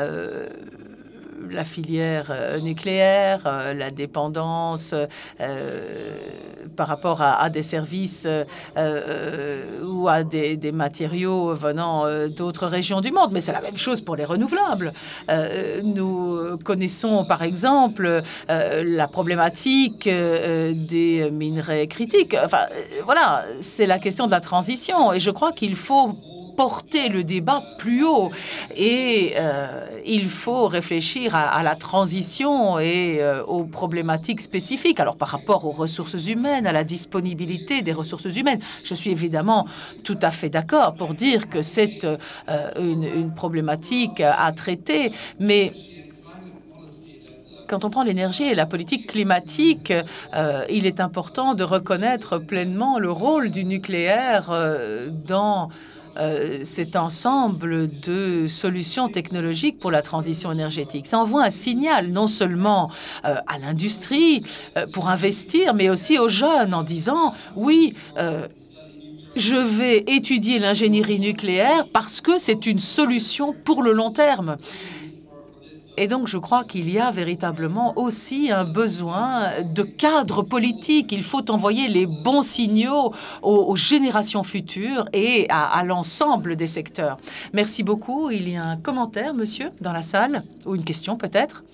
la filière nucléaire, la dépendance par rapport à des services ou à des matériaux venant d'autres régions du monde. Mais c'est la même chose pour les renouvelables. Nous connaissons, par exemple, la problématique des minerais critiques. Enfin, voilà, c'est la question de la transition. Et je crois qu'il faut porter le débat plus haut et il faut réfléchir à la transition et aux problématiques spécifiques. Alors par rapport aux ressources humaines, à la disponibilité des ressources humaines, je suis évidemment tout à fait d'accord pour dire que c'est une problématique à traiter, mais quand on prend l'énergie et la politique climatique, il est important de reconnaître pleinement le rôle du nucléaire dans cet ensemble de solutions technologiques pour la transition énergétique. Ça envoie un signal non seulement à l'industrie pour investir, mais aussi aux jeunes en disant « oui, je vais étudier l'ingénierie nucléaire parce que c'est une solution pour le long terme ». Et donc, je crois qu'il y a véritablement aussi un besoin de cadre politique. Il faut envoyer les bons signaux aux générations futures et à l'ensemble des secteurs. Merci beaucoup. Il y a un commentaire, monsieur, dans la salle, ou une question peut-être?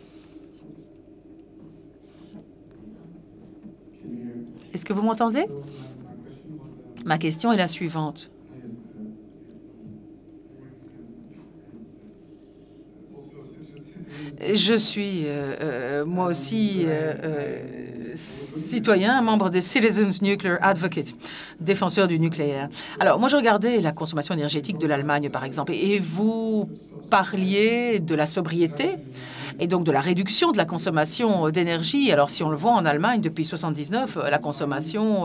Est-ce que vous m'entendez? Ma question est la suivante. Je suis, moi aussi, citoyen, membre de Citizens Nuclear Advocate, défenseur du nucléaire. Alors, moi, je regardais la consommation énergétique de l'Allemagne, par exemple, et vous parliez de la sobriété et donc de la réduction de la consommation d'énergie. Alors, si on le voit en Allemagne, depuis 1979, la consommation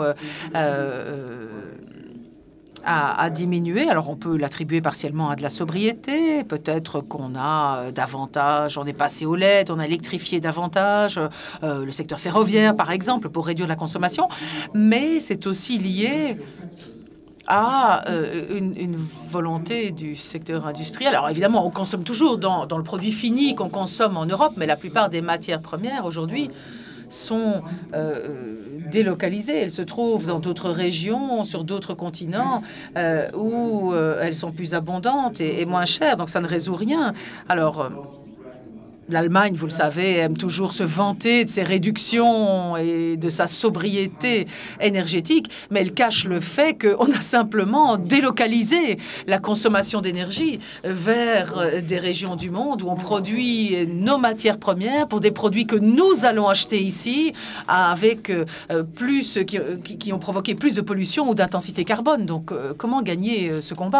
a diminué. Alors, on peut l'attribuer partiellement à de la sobriété. Peut-être qu'on a davantage, on est passé au LED, on a électrifié davantage le secteur ferroviaire, par exemple, pour réduire la consommation. Mais c'est aussi lié à une volonté du secteur industriel. Alors, évidemment, on consomme toujours dans le produit fini qu'on consomme en Europe, mais la plupart des matières premières, aujourd'hui, sont délocalisées. Elles se trouvent dans d'autres régions, sur d'autres continents, où elles sont plus abondantes et moins chères. Donc, ça ne résout rien. Alors, l'Allemagne, vous le savez, aime toujours se vanter de ses réductions et de sa sobriété énergétique, mais elle cache le fait qu'on a simplement délocalisé la consommation d'énergie vers des régions du monde où on produit nos matières premières pour des produits que nous allons acheter ici avec qui ont provoqué plus de pollution ou d'intensité carbone. Donc, comment gagner ce combat ?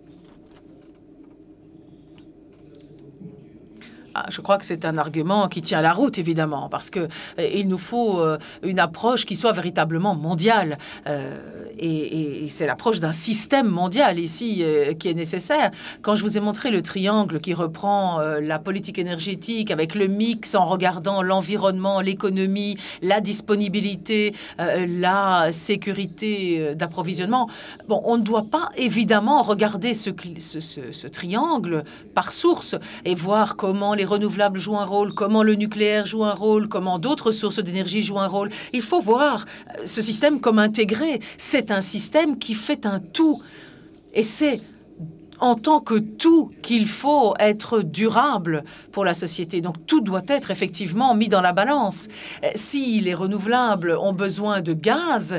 Je crois que c'est un argument qui tient la route, évidemment, parce que il nous faut une approche qui soit véritablement mondiale. Et c'est l'approche d'un système mondial ici qui est nécessaire. Quand je vous ai montré le triangle qui reprend la politique énergétique avec le mix en regardant l'environnement, l'économie, la disponibilité, la sécurité d'approvisionnement, bon, on ne doit pas évidemment regarder ce triangle par source et voir comment les renouvelables jouent un rôle, comment le nucléaire joue un rôle, comment d'autres sources d'énergie jouent un rôle. Il faut voir ce système comme intégré. C'est un système qui fait un tout. Et c'est en tant que tout qu'il faut être durable pour la société. Donc tout doit être effectivement mis dans la balance. Si les renouvelables ont besoin de gaz,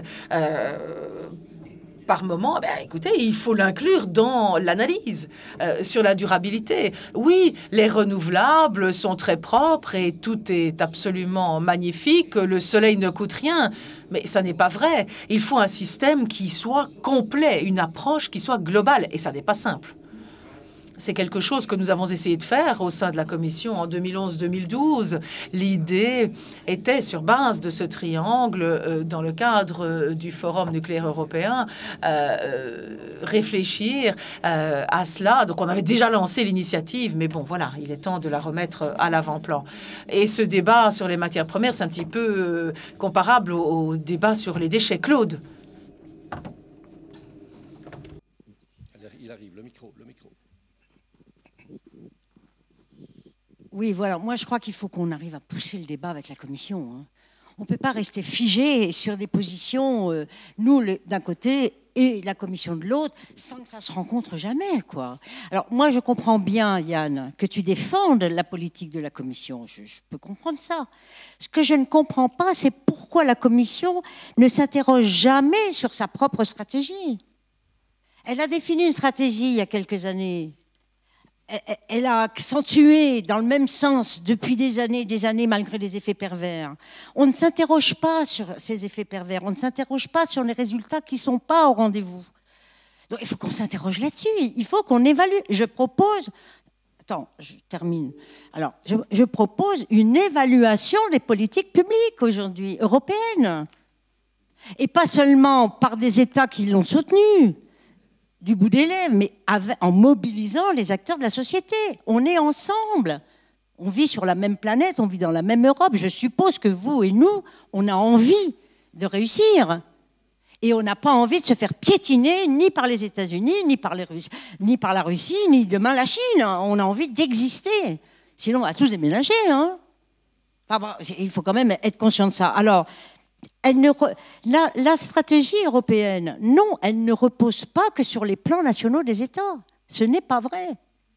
par moment, ben, écoutez, il faut l'inclure dans l'analyse sur la durabilité. Oui, les renouvelables sont très propres et tout est absolument magnifique. Le soleil ne coûte rien, mais ça n'est pas vrai. Il faut un système qui soit complet, une approche qui soit globale, et ça n'est pas simple. C'est quelque chose que nous avons essayé de faire au sein de la Commission en 2011-2012. L'idée était, sur base de ce triangle, dans le cadre du Forum nucléaire européen, réfléchir à cela. Donc, on avait déjà lancé l'initiative, mais bon, voilà, il est temps de la remettre à l'avant-plan. Et ce débat sur les matières premières, c'est un petit peu comparable au débat sur les déchets. Claude. Il arrive, le micro. Oui, voilà. Moi, je crois qu'il faut qu'on arrive à pousser le débat avec la Commission. On ne peut pas rester figé sur des positions, nous, d'un côté, et la Commission de l'autre, sans que ça se rencontre jamais, quoi. Alors, moi, je comprends bien, Yann, que tu défendes la politique de la Commission. Je peux comprendre ça. Ce que je ne comprends pas, c'est pourquoi la Commission ne s'interroge jamais sur sa propre stratégie. Elle a défini une stratégie il y a quelques années. Elle a accentué dans le même sens depuis des années, malgré les effets pervers. On ne s'interroge pas sur ces effets pervers, on ne s'interroge pas sur les résultats qui ne sont pas au rendez-vous. Donc il faut qu'on s'interroge là-dessus, il faut qu'on évalue. Je propose, Attends, je termine. Alors, je propose une évaluation des politiques publiques aujourd'hui, européennes. Et pas seulement par des États qui l'ont soutenu, du bout des lèvres, mais en mobilisant les acteurs de la société. On est ensemble. On vit sur la même planète, on vit dans la même Europe. Je suppose que vous et nous, on a envie de réussir. Et on n'a pas envie de se faire piétiner ni par les États-Unis, ni par la Russie, ni demain la Chine. On a envie d'exister. Sinon, on va tous déménager. Hein. Enfin, bon, il faut quand même être conscient de ça. Alors, la stratégie européenne, non, elle ne repose pas que sur les plans nationaux des États. Ce n'est pas vrai.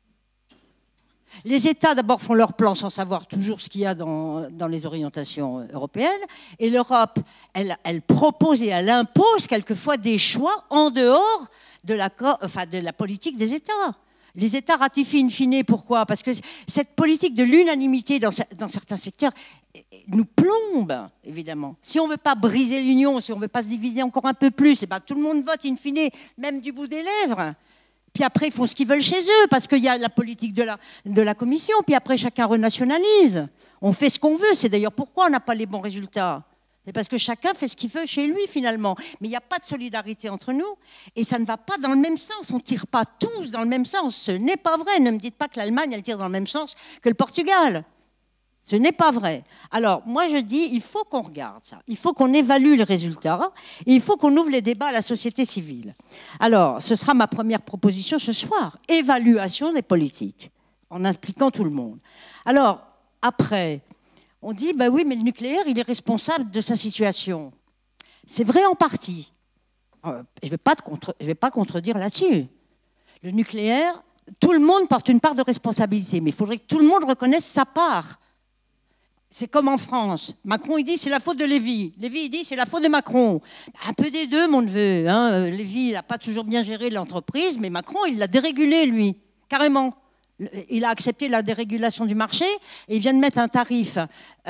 Les États, d'abord, font leurs plans sans savoir toujours ce qu'il y a dans les orientations européennes. Et l'Europe, elle propose et elle impose quelquefois des choix en dehors de la politique des États. Les États ratifient in fine. Pourquoi? Parce que cette politique de l'unanimité dans certains secteurs nous plombe, évidemment. Si on ne veut pas briser l'Union, si on ne veut pas se diviser encore un peu plus, et ben, tout le monde vote in fine, même du bout des lèvres. Puis après, ils font ce qu'ils veulent chez eux, parce qu'il y a la politique de la Commission. Puis après, chacun renationalise. On fait ce qu'on veut. C'est d'ailleurs pourquoi on n'a pas les bons résultats. C'est parce que chacun fait ce qu'il veut chez lui, finalement. Mais il n'y a pas de solidarité entre nous. Et ça ne va pas dans le même sens. On ne tire pas tous dans le même sens. Ce n'est pas vrai. Ne me dites pas que l'Allemagne, elle tire dans le même sens que le Portugal. Ce n'est pas vrai. Alors, moi, je dis, il faut qu'on regarde ça. Il faut qu'on évalue les résultats. Et il faut qu'on ouvre les débats à la société civile. Alors, ce sera ma première proposition ce soir. Évaluation des politiques, en impliquant tout le monde. Alors, après, on dit, ben oui, mais le nucléaire, il est responsable de sa situation. C'est vrai en partie. Je ne vais pas contredire là-dessus. Le nucléaire, tout le monde porte une part de responsabilité. Mais il faudrait que tout le monde reconnaisse sa part. C'est comme en France. Macron, il dit c'est la faute de Lévy. Lévy, il dit c'est la faute de Macron. Un peu des deux, mon neveu. Hein. Lévy, il n'a pas toujours bien géré l'entreprise, mais Macron, il l'a dérégulé, lui, carrément. Il a accepté la dérégulation du marché et il vient de mettre un tarif,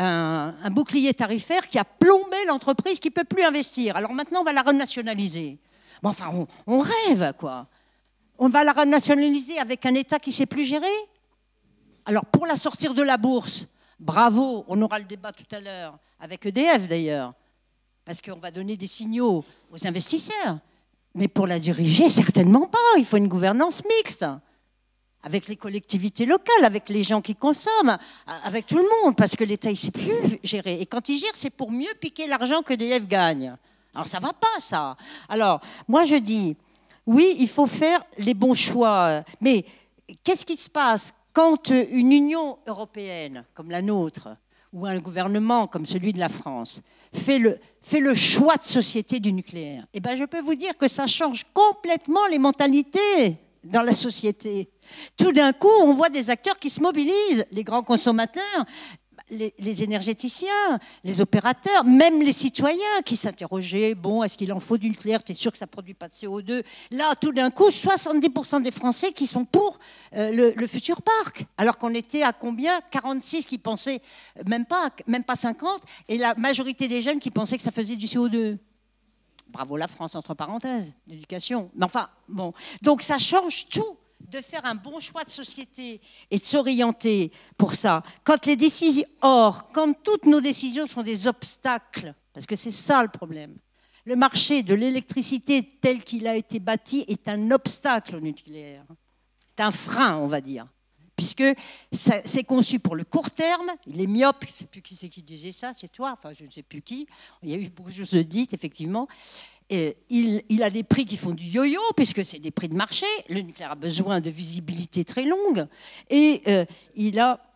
un bouclier tarifaire qui a plombé l'entreprise qui ne peut plus investir. Alors maintenant, on va la renationaliser. Bon, enfin, on rêve, quoi. On va la renationaliser avec un État qui ne sait plus gérer. Alors, pour la sortir de la bourse, bravo, on aura le débat tout à l'heure, avec EDF d'ailleurs, parce qu'on va donner des signaux aux investisseurs. Mais pour la diriger, certainement pas. Il faut une gouvernance mixte, avec les collectivités locales, avec les gens qui consomment, avec tout le monde, parce que l'État, il ne sait plus gérer. Et quand il gère, c'est pour mieux piquer l'argent que EDF gagne. Alors ça ne va pas, ça. Alors, moi je dis, oui, il faut faire les bons choix, mais qu'est-ce qui se passe quand une Union européenne comme la nôtre ou un gouvernement comme celui de la France fait le choix de société du nucléaire? Eh ben, je peux vous dire que ça change complètement les mentalités dans la société. Tout d'un coup, on voit des acteurs qui se mobilisent, les grands consommateurs, les énergéticiens, les opérateurs, même les citoyens qui s'interrogeaient, bon, est-ce qu'il en faut du nucléaire? T'es sûr que ça ne produit pas de CO2? Là, tout d'un coup, 70% des Français qui sont pour le futur parc. Alors qu'on était à combien? 46 qui pensaient, même pas 50, et la majorité des jeunes qui pensaient que ça faisait du CO2. Bravo la France, entre parenthèses, l'éducation. Mais enfin, bon. Donc ça change tout, de faire un bon choix de société et de s'orienter pour ça. Quand les décisions, quand toutes nos décisions sont des obstacles, parce que c'est ça le problème. Le marché de l'électricité tel qu'il a été bâti est un obstacle au nucléaire. C'est un frein, on va dire. Puisque c'est conçu pour le court terme, il est myope, je ne sais plus qui c'est qui disait ça, c'est toi, enfin je ne sais plus qui, il y a eu beaucoup de choses dites, effectivement. Et il a des prix qui font du yo-yo, puisque c'est des prix de marché. Le nucléaire a besoin de visibilité très longue. Et il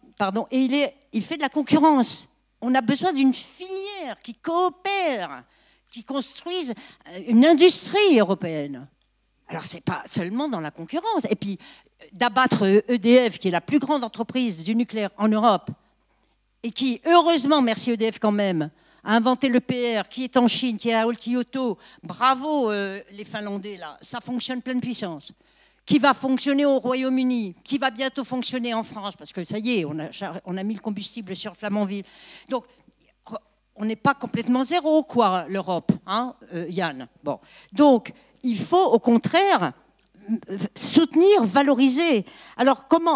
fait de la concurrence. On a besoin d'une filière qui coopère, qui construise une industrie européenne. Alors, ce n'est pas seulement dans la concurrence. Et puis, d'abattre EDF, qui est la plus grande entreprise du nucléaire en Europe, et qui, heureusement, merci EDF quand même, a inventé le PR, qui est en Chine, qui est à Kyoto. Bravo les Finlandais, là. Ça fonctionne pleine puissance. Qui va fonctionner au Royaume-Uni, qui va bientôt fonctionner en France, parce que ça y est, on a mis le combustible sur Flamanville. Donc, on n'est pas complètement zéro, quoi, l'Europe, hein, Yann. Bon. Donc, il faut, au contraire, soutenir, valoriser. Alors, comment ?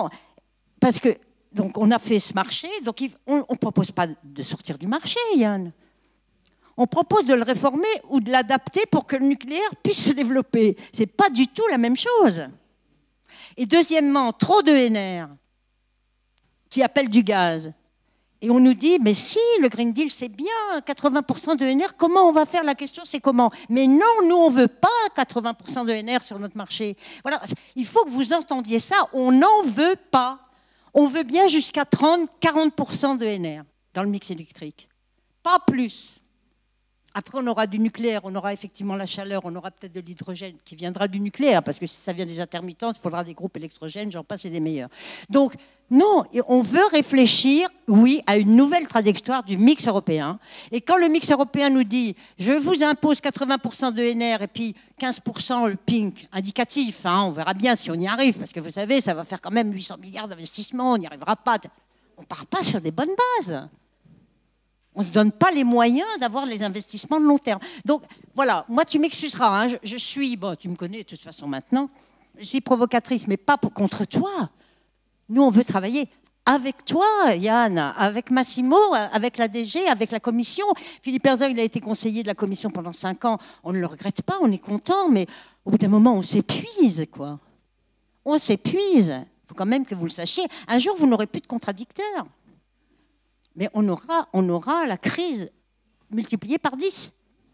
parce que donc on a fait ce marché, donc on ne propose pas de sortir du marché, Yann. On propose de le réformer ou de l'adapter pour que le nucléaire puisse se développer. Ce n'est pas du tout la même chose. Et deuxièmement, trop d'ENR qui appellent du gaz. Et on nous dit, mais si, le Green Deal, c'est bien, 80% d'ENR, comment on va faire? La question, c'est comment? Mais non, nous, on ne veut pas 80% d'ENR sur notre marché. Voilà, il faut que vous entendiez ça, on n'en veut pas. On veut bien jusqu'à 30-40% d'ENR dans le mix électrique. Pas plus. Après, on aura du nucléaire, on aura effectivement la chaleur, on aura peut-être de l'hydrogène qui viendra du nucléaire, parce que si ça vient des intermittents, il faudra des groupes électrogènes, j'en passe et des meilleurs. Donc, non, on veut réfléchir, oui, à une nouvelle trajectoire du mix européen. Et quand le mix européen nous dit « je vous impose 80% d'ENR et puis 15% le pink indicatif hein, », on verra bien si on y arrive, parce que vous savez, ça va faire quand même 800 milliards d'investissements, on n'y arrivera pas. On ne part pas sur des bonnes bases. On ne se donne pas les moyens d'avoir les investissements de long terme. Donc, voilà, moi, tu m'excuseras, hein, je suis, bon, tu me connais de toute façon maintenant, je suis provocatrice, mais pas contre toi. Nous, on veut travailler avec toi, Yann, avec Massimo, avec la DG, avec la Commission. Philippe Herzog, il a été conseiller de la Commission pendant 5 ans. On ne le regrette pas, on est content, mais au bout d'un moment, on s'épuise, quoi. On s'épuise. Il faut quand même que vous le sachiez. Un jour, vous n'aurez plus de contradicteurs. Mais on aura la crise multipliée par 10.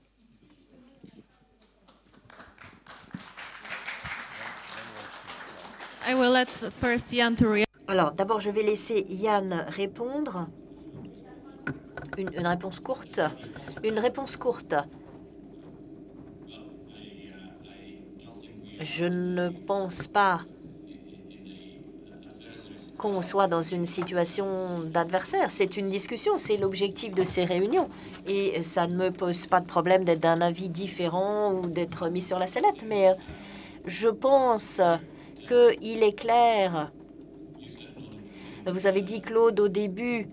I will let first Jan to react. Alors, d'abord, je vais laisser Yann répondre. Une réponse courte. Une réponse courte. Je ne pense pas qu'on soit dans une situation d'adversaire. C'est une discussion, c'est l'objectif de ces réunions. Et ça ne me pose pas de problème d'être d'un avis différent ou d'être mis sur la sellette. Mais je pense qu'il est clair. Vous avez dit, Claude, au début,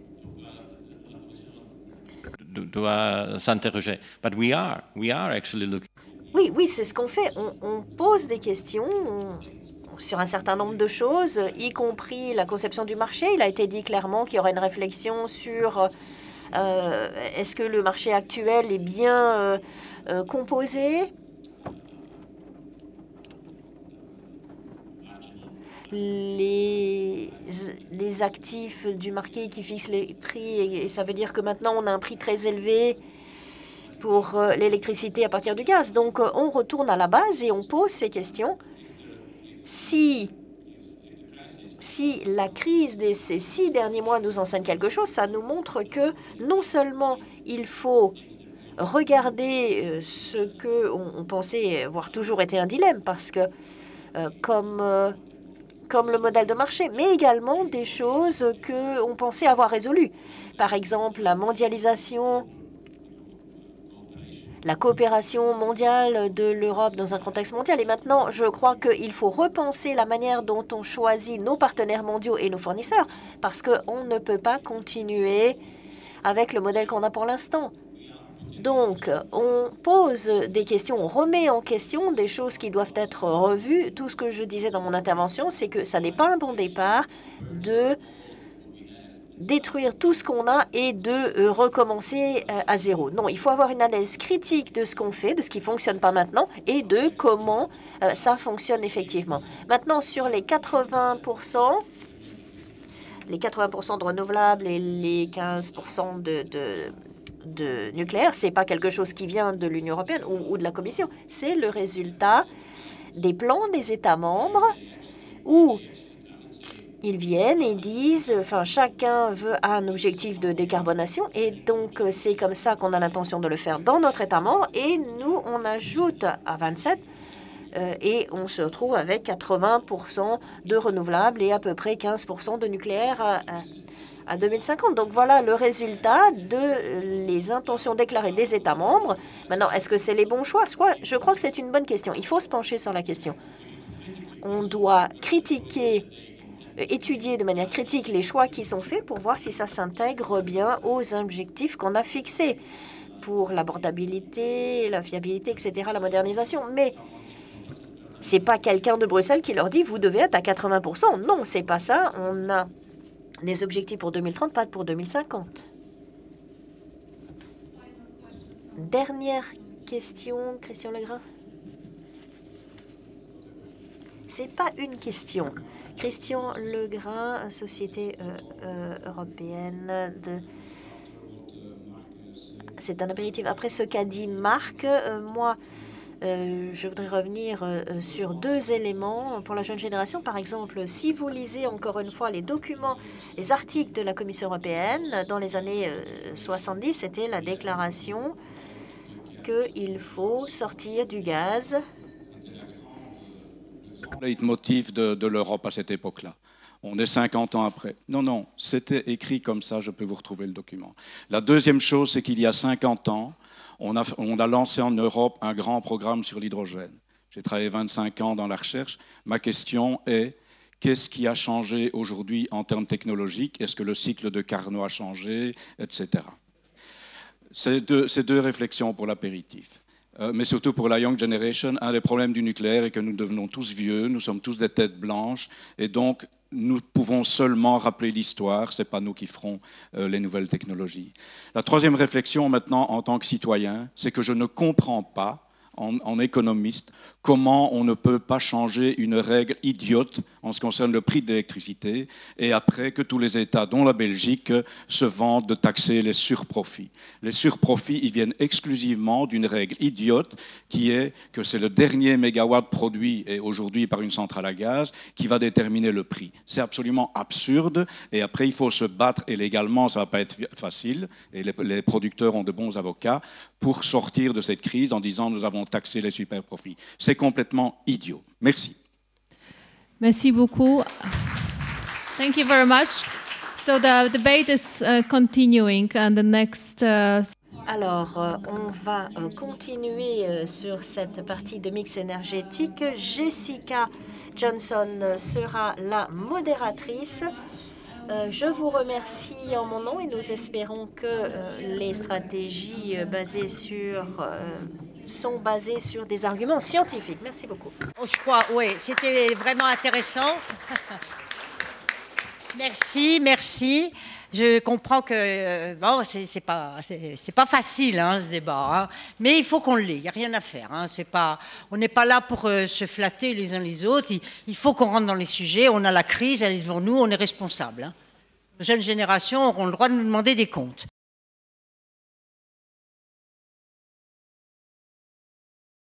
doit s'interroger. But we are actually looking. Oui, c'est ce qu'on fait. On pose des questions sur un certain nombre de choses, y compris la conception du marché. Il a été dit clairement qu'il y aurait une réflexion sur est-ce que le marché actuel est bien composé. Les actifs du marché qui fixent les prix, et ça veut dire que maintenant on a un prix très élevé pour l'électricité à partir du gaz. Donc on retourne à la base et on pose ces questions. Si la crise de ces 6 derniers mois nous enseigne quelque chose, ça nous montre que non seulement il faut regarder ce que on pensait avoir toujours été un dilemme, parce que comme le modèle de marché, mais également des choses qu'on pensait avoir résolues. Par exemple, la mondialisation, la coopération mondiale de l'Europe dans un contexte mondial. Et maintenant, je crois qu'il faut repenser la manière dont on choisit nos partenaires mondiaux et nos fournisseurs, parce qu'on ne peut pas continuer avec le modèle qu'on a pour l'instant. Donc, on pose des questions, on remet en question des choses qui doivent être revues. Tout ce que je disais dans mon intervention, c'est que ça n'est pas un bon départ de détruire tout ce qu'on a et de recommencer à zéro. Non, il faut avoir une analyse critique de ce qu'on fait, de ce qui ne fonctionne pas maintenant et de comment ça fonctionne effectivement. Maintenant, sur les 80%, de renouvelables et les 15% de nucléaire, ce n'est pas quelque chose qui vient de l'Union européenne ou de la Commission. C'est le résultat des plans des États membres où ils viennent et disent, enfin, chacun veut un objectif de décarbonation et donc c'est comme ça qu'on a l'intention de le faire dans notre État membre et nous, on ajoute à 27 et on se retrouve avec 80% de renouvelables et à peu près 15% de nucléaire à 2050. Donc voilà le résultat de les intentions déclarées des États membres. Maintenant, est-ce que c'est les bons choix? Je crois que c'est une bonne question. Il faut se pencher sur la question. On doit étudier de manière critique les choix qui sont faits pour voir si ça s'intègre bien aux objectifs qu'on a fixés pour l'abordabilité, la fiabilité, etc., la modernisation. Mais C'est pas quelqu'un de Bruxelles qui leur dit vous devez être à 80%. Non, c'est pas ça. On a des objectifs pour 2030, pas pour 2050. Dernière question, Christian Legrand. C'est pas une question. Christian Legrand, Société européenne de... C'est un apéritif. Après ce qu'a dit Marc, moi, je voudrais revenir sur deux éléments pour la jeune génération. Par exemple, si vous lisez encore une fois les documents, les articles de la Commission européenne, dans les années 70, c'était la déclaration qu'il faut sortir du gaz. Le leitmotiv de l'Europe à cette époque-là. On est 50 ans après. Non, non, c'était écrit comme ça, je peux vous retrouver le document. La deuxième chose, c'est qu'il y a 50 ans, on a lancé en Europe un grand programme sur l'hydrogène. J'ai travaillé 25 ans dans la recherche. Ma question est, qu'est-ce qui a changé aujourd'hui en termes technologiques? Est-ce que le cycle de Carnot a changé, etc. Ces deux réflexions pour l'apéritif. Mais surtout pour la Young Generation, un des problèmes du nucléaire est que nous devenons tous vieux, nous sommes tous des têtes blanches, et donc nous pouvons seulement rappeler l'histoire, ce n'est pas nous qui ferons les nouvelles technologies. La troisième réflexion maintenant en tant que citoyen, c'est que je ne comprends pas, en économiste, comment on ne peut pas changer une règle idiote en ce qui concerne le prix de l'électricité et après que tous les États, dont la Belgique, se vantent de taxer les surprofits. Les surprofits, ils viennent exclusivement d'une règle idiote qui est que c'est le dernier mégawatt produit et aujourd'hui par une centrale à gaz qui va déterminer le prix. C'est absolument absurde et après il faut se battre et légalement ça ne va pas être facile et les producteurs ont de bons avocats pour sortir de cette crise en disant nous avons taxé les superprofits. C'est complètement idiot. Merci. Merci beaucoup. Thank you very much. So the debate is continuing and the next... Alors, on va continuer sur cette partie de mix énergétique. Jessica Johnson sera la modératrice. Je vous remercie en mon nom et nous espérons que les stratégies sont basées sur des arguments scientifiques. Merci beaucoup. Oh, je crois, oui, c'était vraiment intéressant. Merci, merci. Je comprends que bon, c'est pas facile hein, ce débat, hein, mais il faut qu'on l'ait. Il n'y a rien à faire. Hein, on n'est pas là pour se flatter les uns les autres. Il faut qu'on rentre dans les sujets. On a la crise, elle est devant nous, on est responsable. Hein. Les jeunes générations auront le droit de nous demander des comptes.